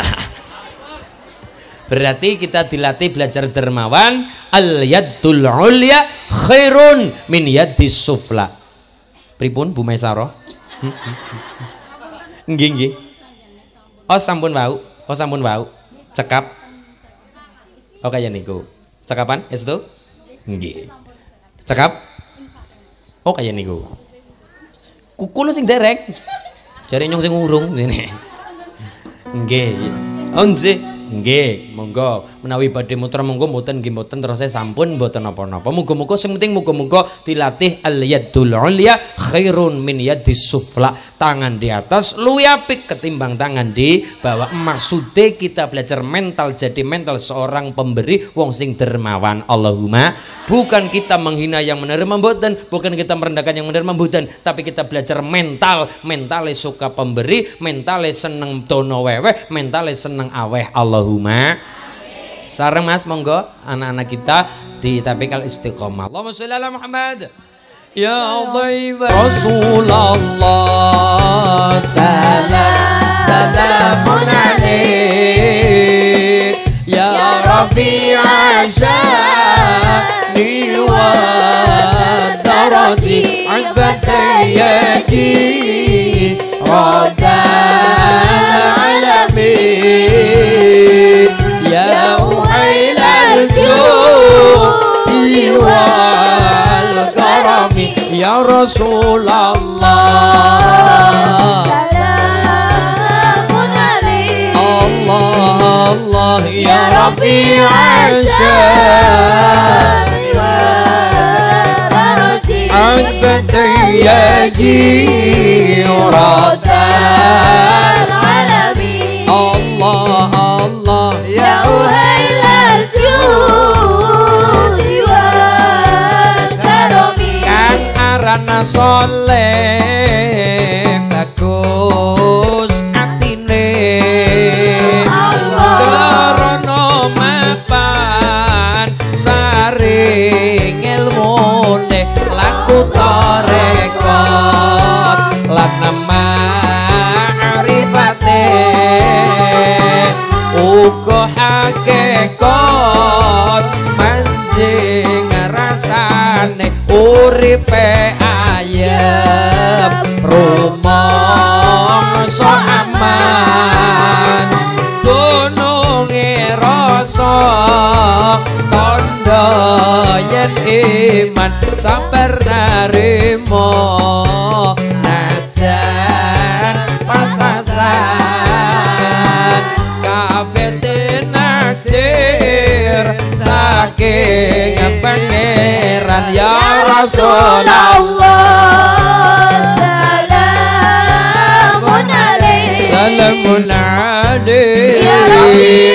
Berarti kita dilatih belajar dermawan. Al-yaddul ulya khairun min yaddis sufla. Pripun Bu Maisaro? Nggih nggih. Oh sampun wau. Oh sampun wau. Cekap. Oh kaya niku. Cekapan, es itu? Nggih. Cekap? Oh kaya niku. Kuku lu sing derek. Jare nyong sing urung ngene. Nggih. Oh nggih. Nggih, monggo menawi badhe muter monggo mboten nggih mboten terus sampun mboten napa-napa. Muga-muga sing penting muga-muga dilatih al-yaddul ulya khairun min yaddis sufla. Tangan di atas luwih apik ketimbang tangan di bawah. Maksude kita belajar mental, jadi mental seorang pemberi wong sing dermawan. Allahumma. Bukan kita menghina yang menerima mboten, bukan kita merendahkan yang menerima mboten, tapi kita belajar mental. Mentale suka pemberi, mentale seneng dono weweh, mentale seneng aweh. Allahumma. Sareng Mas monggo anak-anak kita di tapikal istiqomah. Allahumma sholli ala Muhammad. Ya Thayyibah Rasulullah salam salamun alaik ya Rabi'a sya'ni wa darati abadayati radal alamin ya uhailal judi wal karami ya Rasulullah salamun alaik Allah Allah ya Rabi'a sya'ni wa darati abadayati radal alamin Allah Allah ya uhailal judi wal karami kan arana soleh bagus atine karana mapan saring ilmune laku tarekot lan ma'rifate uga hakikat manjing uripe ayem rumangsa aman gununge rasa tandha yen iman sabar narima najan pas-pasan kabeh tinakdir saking pangeran ya Rasulullah salamun alaihi salamun alaihi ya Rabbi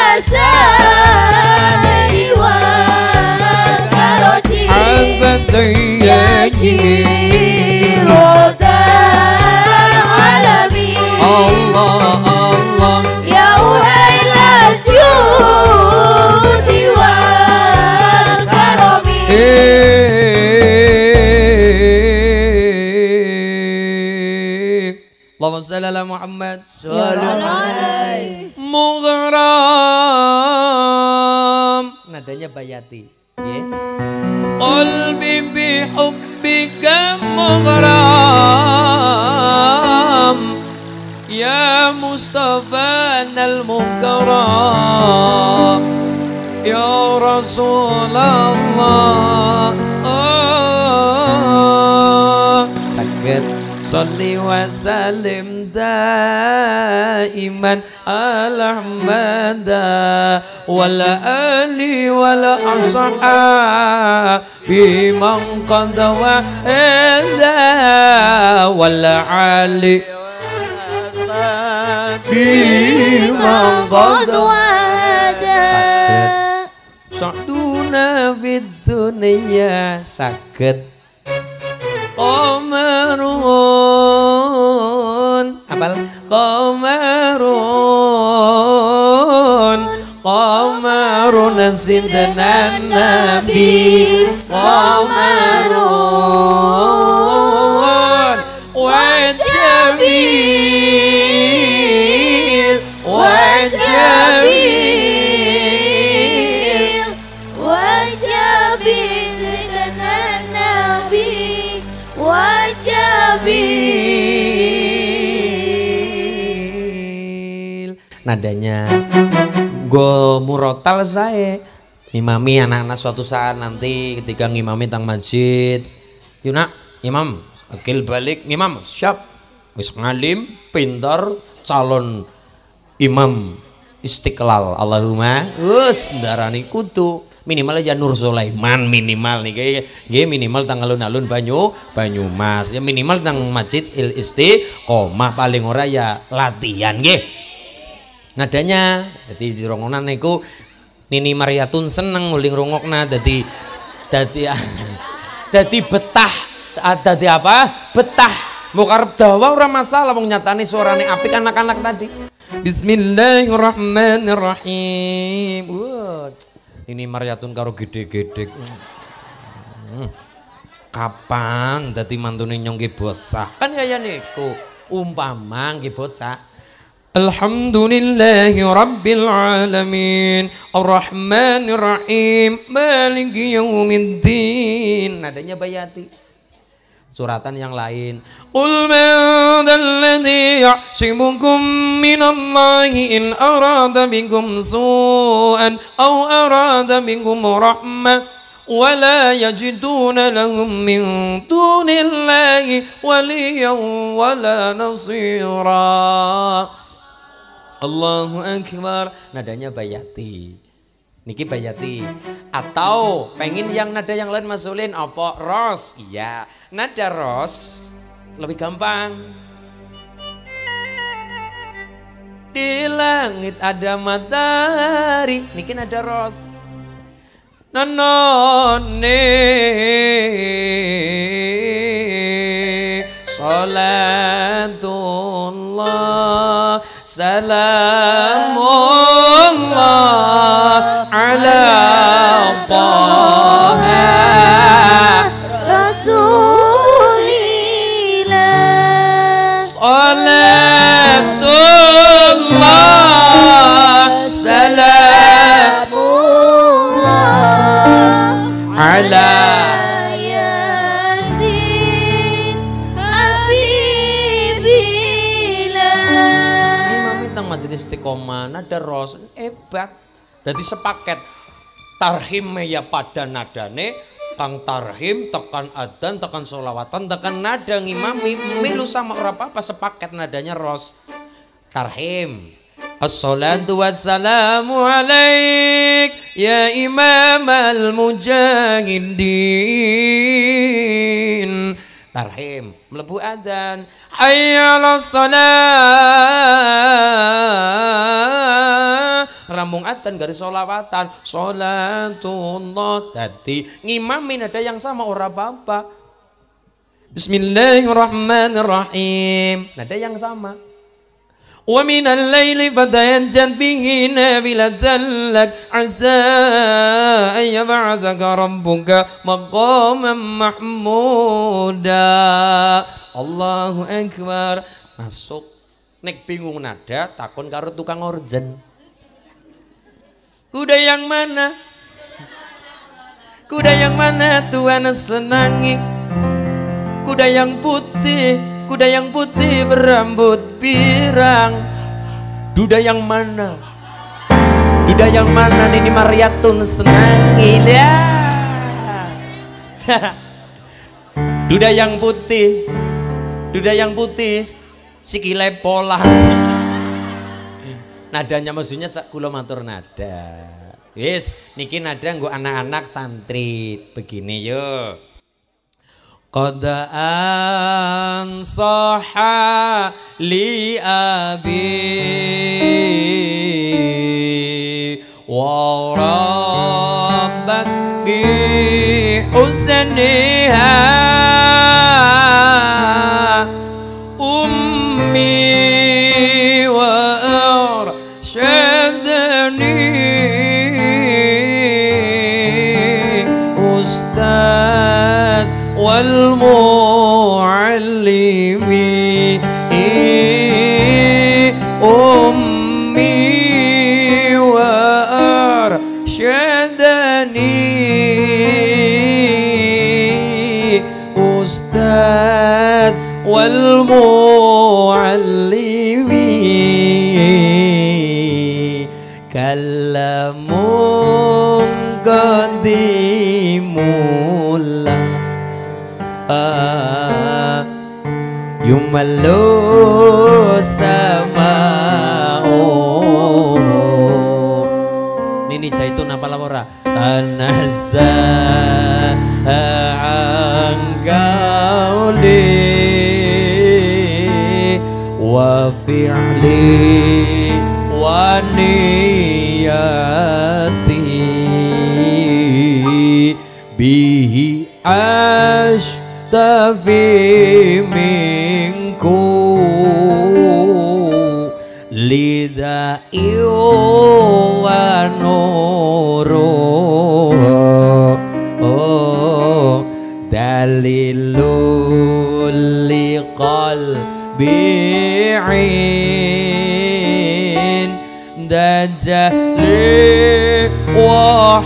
asali wa karoti abadi ya jirodan alamin Allah Allah ya uhailal judi wal karomi Allahumma shalli ala Muhammad sallallahu alaihi mughram nadanya bayati ya qalbi bi hubbika mughram ya Mustafa al mukarram ya Rasulullah sakit salli wa sallim daiman ala Ahmada wal ali wal ashabi man qad wa hadha wal ali bi man qad wa hadha sa'duna fid dunya sakit Qamarun apal Qamarun Qamarun sidna Nabi Qamarun wajabil wajabil wajabil sidna Nabi wajabil nadanya go murotal saya ngimami anak-anak suatu saat nanti ketika ngimami tang masjid yuna imam akil balik ngimam siap wis ngalim pintar calon imam istiqlal Allahumma wis darani kudu minimal aja Nur Sulaiman minimal nih kayak gak minimal tang alun-alun banyu Banyumas ya minimal tang masjid Il Istiqomah paling ora ya latihan gak nadanya jadi di rongonan niku Nini Mariatun seneng nguling rongokna jadi jadi jadi betah dadi apa betah mau karep dawa ora masalah mau nyatani suarane apik anak-anak tadi Bismillahirrahmanirrahim wow. Ini Mariatun karo gede-gede hmm. kapan dadi mantune nyongke bocah kan kaya niku umpama nggih bocah Alhamdulillahi Rabbil Alamin Ar-Rahmanir Rahim Maliki Yaumiddin nadanya bayati suratan yang lain Qul man dzalladzi ya'simukum minallahi in arada bikum su'an aw arada bikum rahmah wa la yajiduna lahum min dunillahi waliyan wa la nasira Allahu Akbar nadanya bayati niki bayati atau pengen yang nada yang lain masulin apa ros iya nada ros lebih gampang di langit ada matahari niki nada ros nanone salatullah salamullah ala Taha Rasulillah salatullah salamullah ala teng majelis istiqomah nada ros hebat. Jadi sepaket tarhim ya pada nadane, kang tarhim tekan adan tekan solawatan tekan nada ngimami milu sama ora apa-apa sepaket nadanya ros. Tarhim Assalatu wassalamu alaik ya imam al-mujahidin. Tarhim melebu adan hayya 'alas shalah rambung adan garis solawatan sholatullah tadi ngimamin ada yang sama ora apa-apa. Bismillahirrahmanirrahim nada yang sama. Wa minal laili fatahajjad bihi nafilatan lak asa an yab'athaka rabbuka maqaman mahmuda. Allahu akbar. Masuk nek bingung nada takon karo tukang orjen. Kuda yang mana? Kuda yang mana Tuhan senangi? Kuda yang putih, kuda yang putih berambut pirang. Duda yang mana? Duda yang mana Nini Mariatun senangi dia? Duda yang putih, duda yang putih sikile polang. Nadanya maksudnya kula matur nada. Wis niki nada nggo anak-anak santri begini yuk. Qad ansaha li abi wa rabbat bi husniha ummi wa arsyadani ustad wal muallimi ummi wa arsyadani ustad wal muallimi kallamun qadimul ah yumallu sama'u. Nini Jaitun apa ora? Tanazza angkauli wa fi'li wa niyati bihi ash tafi minku lida'i wa nuru oh dalilul liqalbi'in dajali wa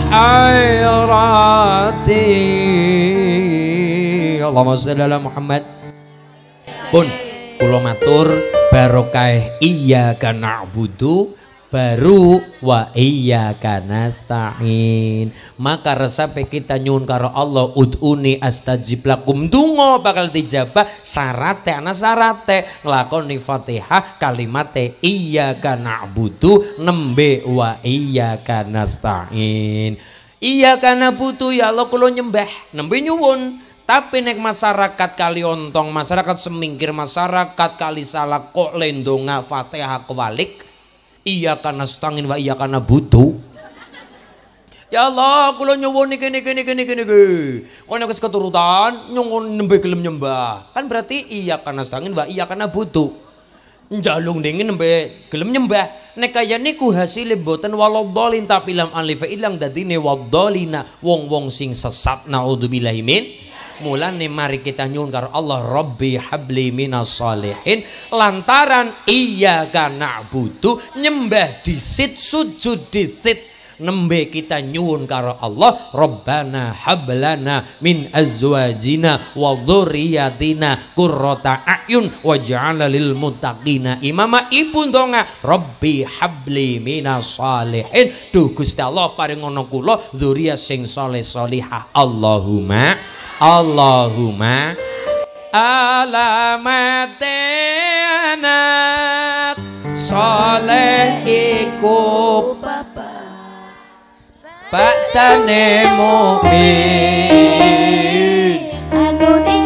hayrati. Allahumma sholli ala Muhammad. Pun kula matur barokah iyyaka na'budu baru wa iyyaka nasta'in. Maka resape kita nyuwun karo Allah ud'uni astajib lakum, donga bakal dijabah syarate ana syarate nglakoni Fatihah kalimate iyyaka na'budu nembe wa iyyaka nasta'in. Iyyaka na'budu ya Allah kula nyembah nembe nyuwun. Tapi nek masyarakat kali ontong, masyarakat semingkir, masyarakat kali salah kok lendonga Fatihah kewalik iyyaka nasta'in wa iyyaka na'budu. Ya Allah, kula nyuwun niki niki niki niki niki. Kok nek wis keturutan nyuwun nembe gelem nyembah. Kan berarti iyyaka nasta'in wa iyyaka na'budu. Njalung dingin nembe gelem nyembah. Nek kaya niku hasile mboten waladhdallin tapi lam alif ilang dadine waddallina wong-wong sing sesat naudzubillahi min. Mulane mari kita nyuwun karo Allah Rabbi habli minas sholihin lantaran iyyaka na'budu nyembah disit sujud disit nembe kita nyuwun karo Allah, Rabbana hablana min azwajina wa dzurriyyatina qurrata a'yun waj'alna lil muttaqina imama. Ibu ndonga, Rabbi habli minas shalihin, duh Gusti Allah paringono kula dzurriyyah sing saleh salihah. Allahumma Allahumma alamate anak saleh iku baktane mukmin anut ing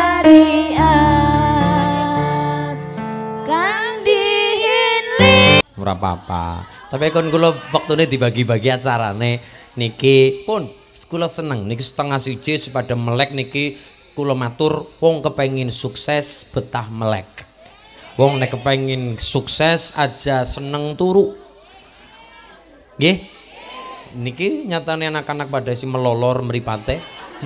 syariat kang dihinli. ora apa-apa, tapi kon kula wektune dibagi-bagi acarane niki pun kula seneng niki setengah siji sepada melek niki kula matur wong kepengin sukses betah melek. Wong nek kepengin sukses aja seneng turu. Nggih. Niki nyatane anak-anak pada si melolor mripate.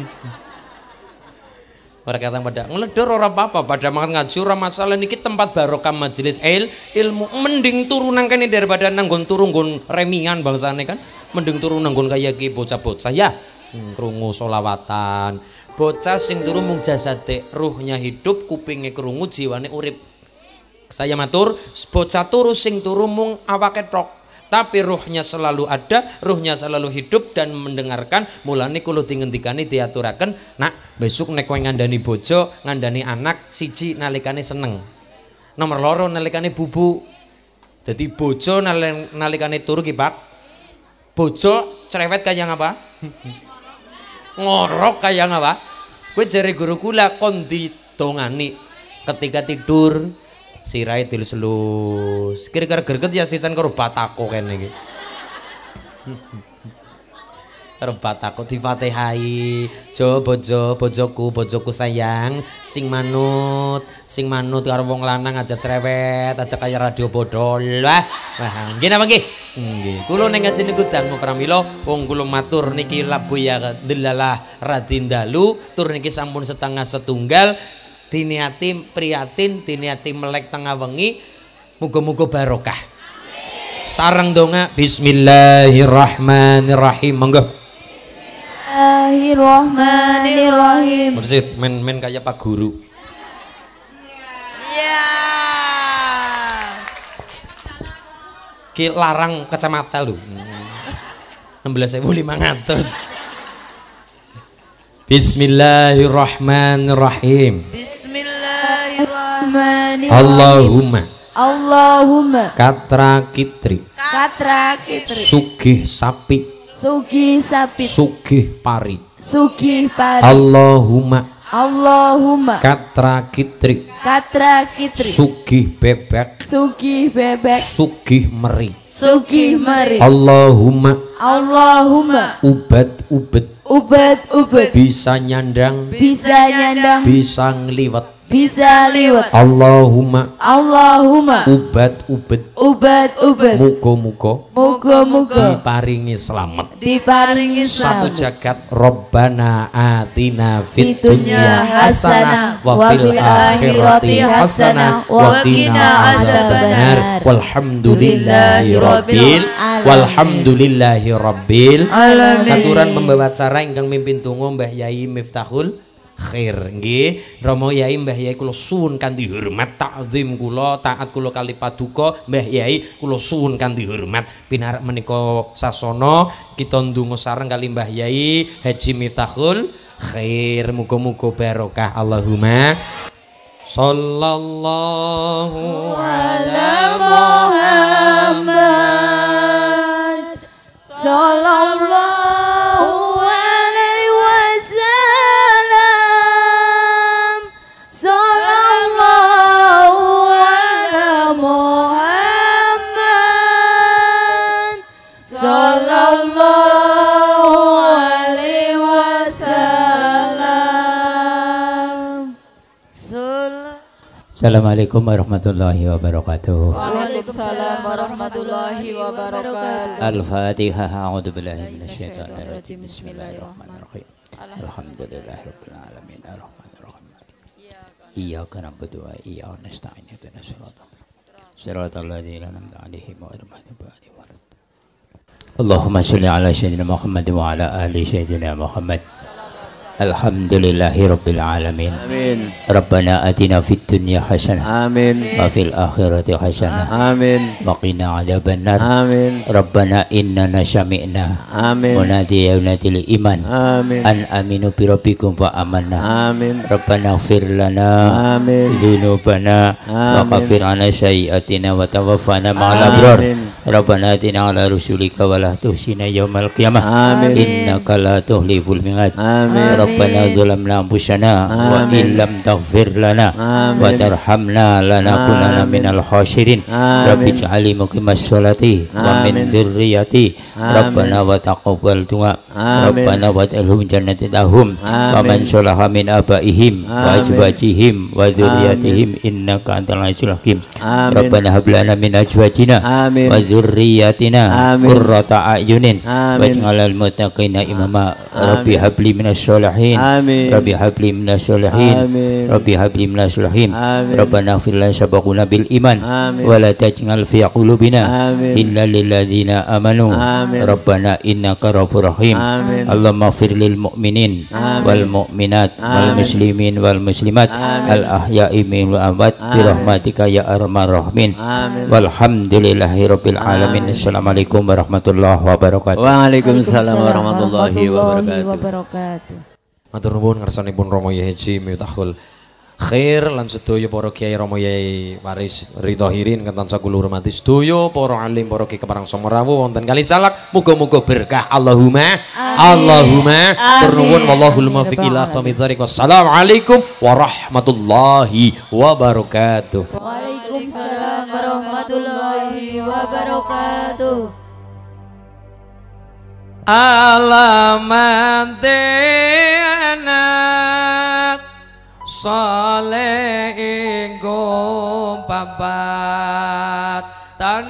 Ora kata pada ngledor ora apa-apa, pada makan ngaji ora masalah, niki tempat barokah majelis il, ilmu. Mending turu nang kene daripada nanggon turu nggon remingan bangsane kan. Mending turu nanggon kaya iki bocah-bocah ya. Hmm, krungu solawatan. Bocah sing turu mung jasade, ruhnya hidup, kupinge krungu, jiwane urip. Saya matur, bocah turu sing turu mung awake tok, tapi ruhnya selalu ada, ruhnya selalu hidup dan mendengarkan. Mulane kula dingendikani diaturaken, nak besok nek kowe ngandani bojo, ngandani anak siji nalikane seneng. Nomor loro nalikane bubu. Jadi bojo nalikane turu ki Pak. Bojo cerewet kaya ngapa? Ngorok kaya ngapa? Kowe jare guru kula kon ditongani ketika tidur sirai dilus-lus kira-kira greget ya sisan karo batako kene iki. Karo batako difatihai, jo bojo bojoku bojoku sayang sing manut sing manut karo wong lanang aja cerewet aja kaya radio bodol. Wah, wah nggih napa nggih? Nggih. Kula ning ngaji niku dangu pramila wong kula matur niki labu ya delalah radindalu tur niki sampun setengah setunggal. Diniati priatin, diniati melek tengah wengi, muga-muga barokah. Sareng donga bismillahirrahmanirrahim. Monggo. Bismillahirrahmanirrahim. Mursid men-men kaya Pak Guru. Ya. Ki larang kacamata lho. enam belas ribu lima ratus. Bismillahirrahmanirrahim. Allahumma Allahumma katra kitri katra kitri sugih sapi sugih sapi sugih pari sugih pari. Allahumma Allahumma katra kitri katra kitri sugih bebek sugih bebek sugih meri sugih meri. Allahumma Allahumma ubat ubet ubat ubat bisa nyandang bisa nyandang bisa ngliwet bisa liwat. Allahumma Allahumma ubat ubet ubat ubat muga-muga muga-muga diparingi selamat diparingi satu selamat. jagat. Robbana atina fid Fid dunya dunya hasanah hasanah, wa wa fil fil akhirati akhirati hasanah hasanah, wa wa qina qina adzabannar. adzabannar. Walhamdulillahi rabbil alamin. walhamdulillahi rabbil Alamin. Katuran pembawa acara ingkang mimpin tunggu Mbah Yai Miftahul Khair nggih. Rama Yai Mbah Yai kula suwun kanthi hormat takzim kula taat kula kali paduka Mbah Yai kula suwun kanthi hormat pinarak menika sasana kita ndonga sareng kali Mbah Yai Haji Miftahul Khair muga-muga barokah. Allahumma sallallahu ala Muhammad sallallahu alaihi wasallam sallallahu ala Muhammad sallallahu alaihi wasallam. Assalamualaikum warahmatullahi wabarakatuh. Waalaikumsalam warahmatullahi wabarakatuh. Al-Fatihah. A'udzu billahi minasyaitonir rajim. Bismillahirrahmanirrahim. Alhamdulillahirabbil alamin. Arrahmanir rahim. Iyyaka na'budu wa iyyaka nasta'in. Ihdinas siratal siratal ladzina an'amta 'alaihim ghairil maghdubi 'alaihim waladdallin. Allahumma sholli ala sayyidina Muhammad wa ala ali sayyidina Muhammad. Alhamdulillahi rabbil alamin. Amin. Rabbana atina fid dunya hasanah. Amin. Wa fil akhirati hasanah. Amin. Wa qina adzabannar. Amin. Rabbana innana sami'na Amin. munadiya yunatil iman Amin. an aminu bi rabbikum fa amanna. Amin. Rabbana ighfir lana Amin. dzunubana wa Amin. kaffir 'anna sayyi'atina wa tawaffana ma'al abrar. Amin. Rabbana atina 'ala rusulika wa la tuhsina yaumal qiyamah. Amin. Innaka la tuhliful mi'ad. Amin. Rabbana zalamna anfusana wa Amin. illam taghfir lana Amin. wa tarhamna lanakunanna Amin. minal khasirin. Amin. Rabbi ij'alni muqimas sholati wa min Amin. dzurriyyati. Amin. Rabbana wa taqabbal du'a. Amin. Rabbana wa adkhilhum jannati lahum wa man Amin. sholaha min abaihim wa Amin. azwajihim wa dzurriyyatihim innaka antal azizul hakim. Amin. Rabbana hab lana min azwajina Amin. wa dzurriyyatina Amin. qurrata a'yunin Amin. waj'alal muttaqina imama. Amin. Rabbi habli minas sholihin. Amin. Rabbi habli minas sholihin. Amin. Rabbi habli minas sholihin. Amin. Rabbana ighfir lana sabaquna bil iman Amin. wa la taj'al fi qulubina Amin. illa lil ladzina amanu. Amin. Rabbana innaka ghafurur rahim. Amin. Allahumma ighfir lil mu'minin Amin. wal mu'minat wal Amin. muslimin wal muslimat Amin. al ahya'i minhum wal amwat bi Amin. rahmatika ya arhamar rahimin. Amin. Walhamdulillahi rabbil alamin. Assalamualaikum warahmatullahi wabarakatuh. Waalaikumsalam warahmatullahi wabarakatuh. Matur nuwun ngarsanipun Rama Yai Haji Miftahul Khair lan sedaya para kiai Rama Yai Waris Ridho Hirin ingkang tansah kula hormati sedaya para alim para kiai keparang Somerawuh wonten kali salak muga-muga berkah Allahumma Allahumma nuwun wallahul muwaffiq ila aqwamit thariq. Wassalamualaikum warahmatullahi wabarakatuh. Waalaikumsalam warahmatullahi wabarakatuh. Alamat anak saleh ingkang papa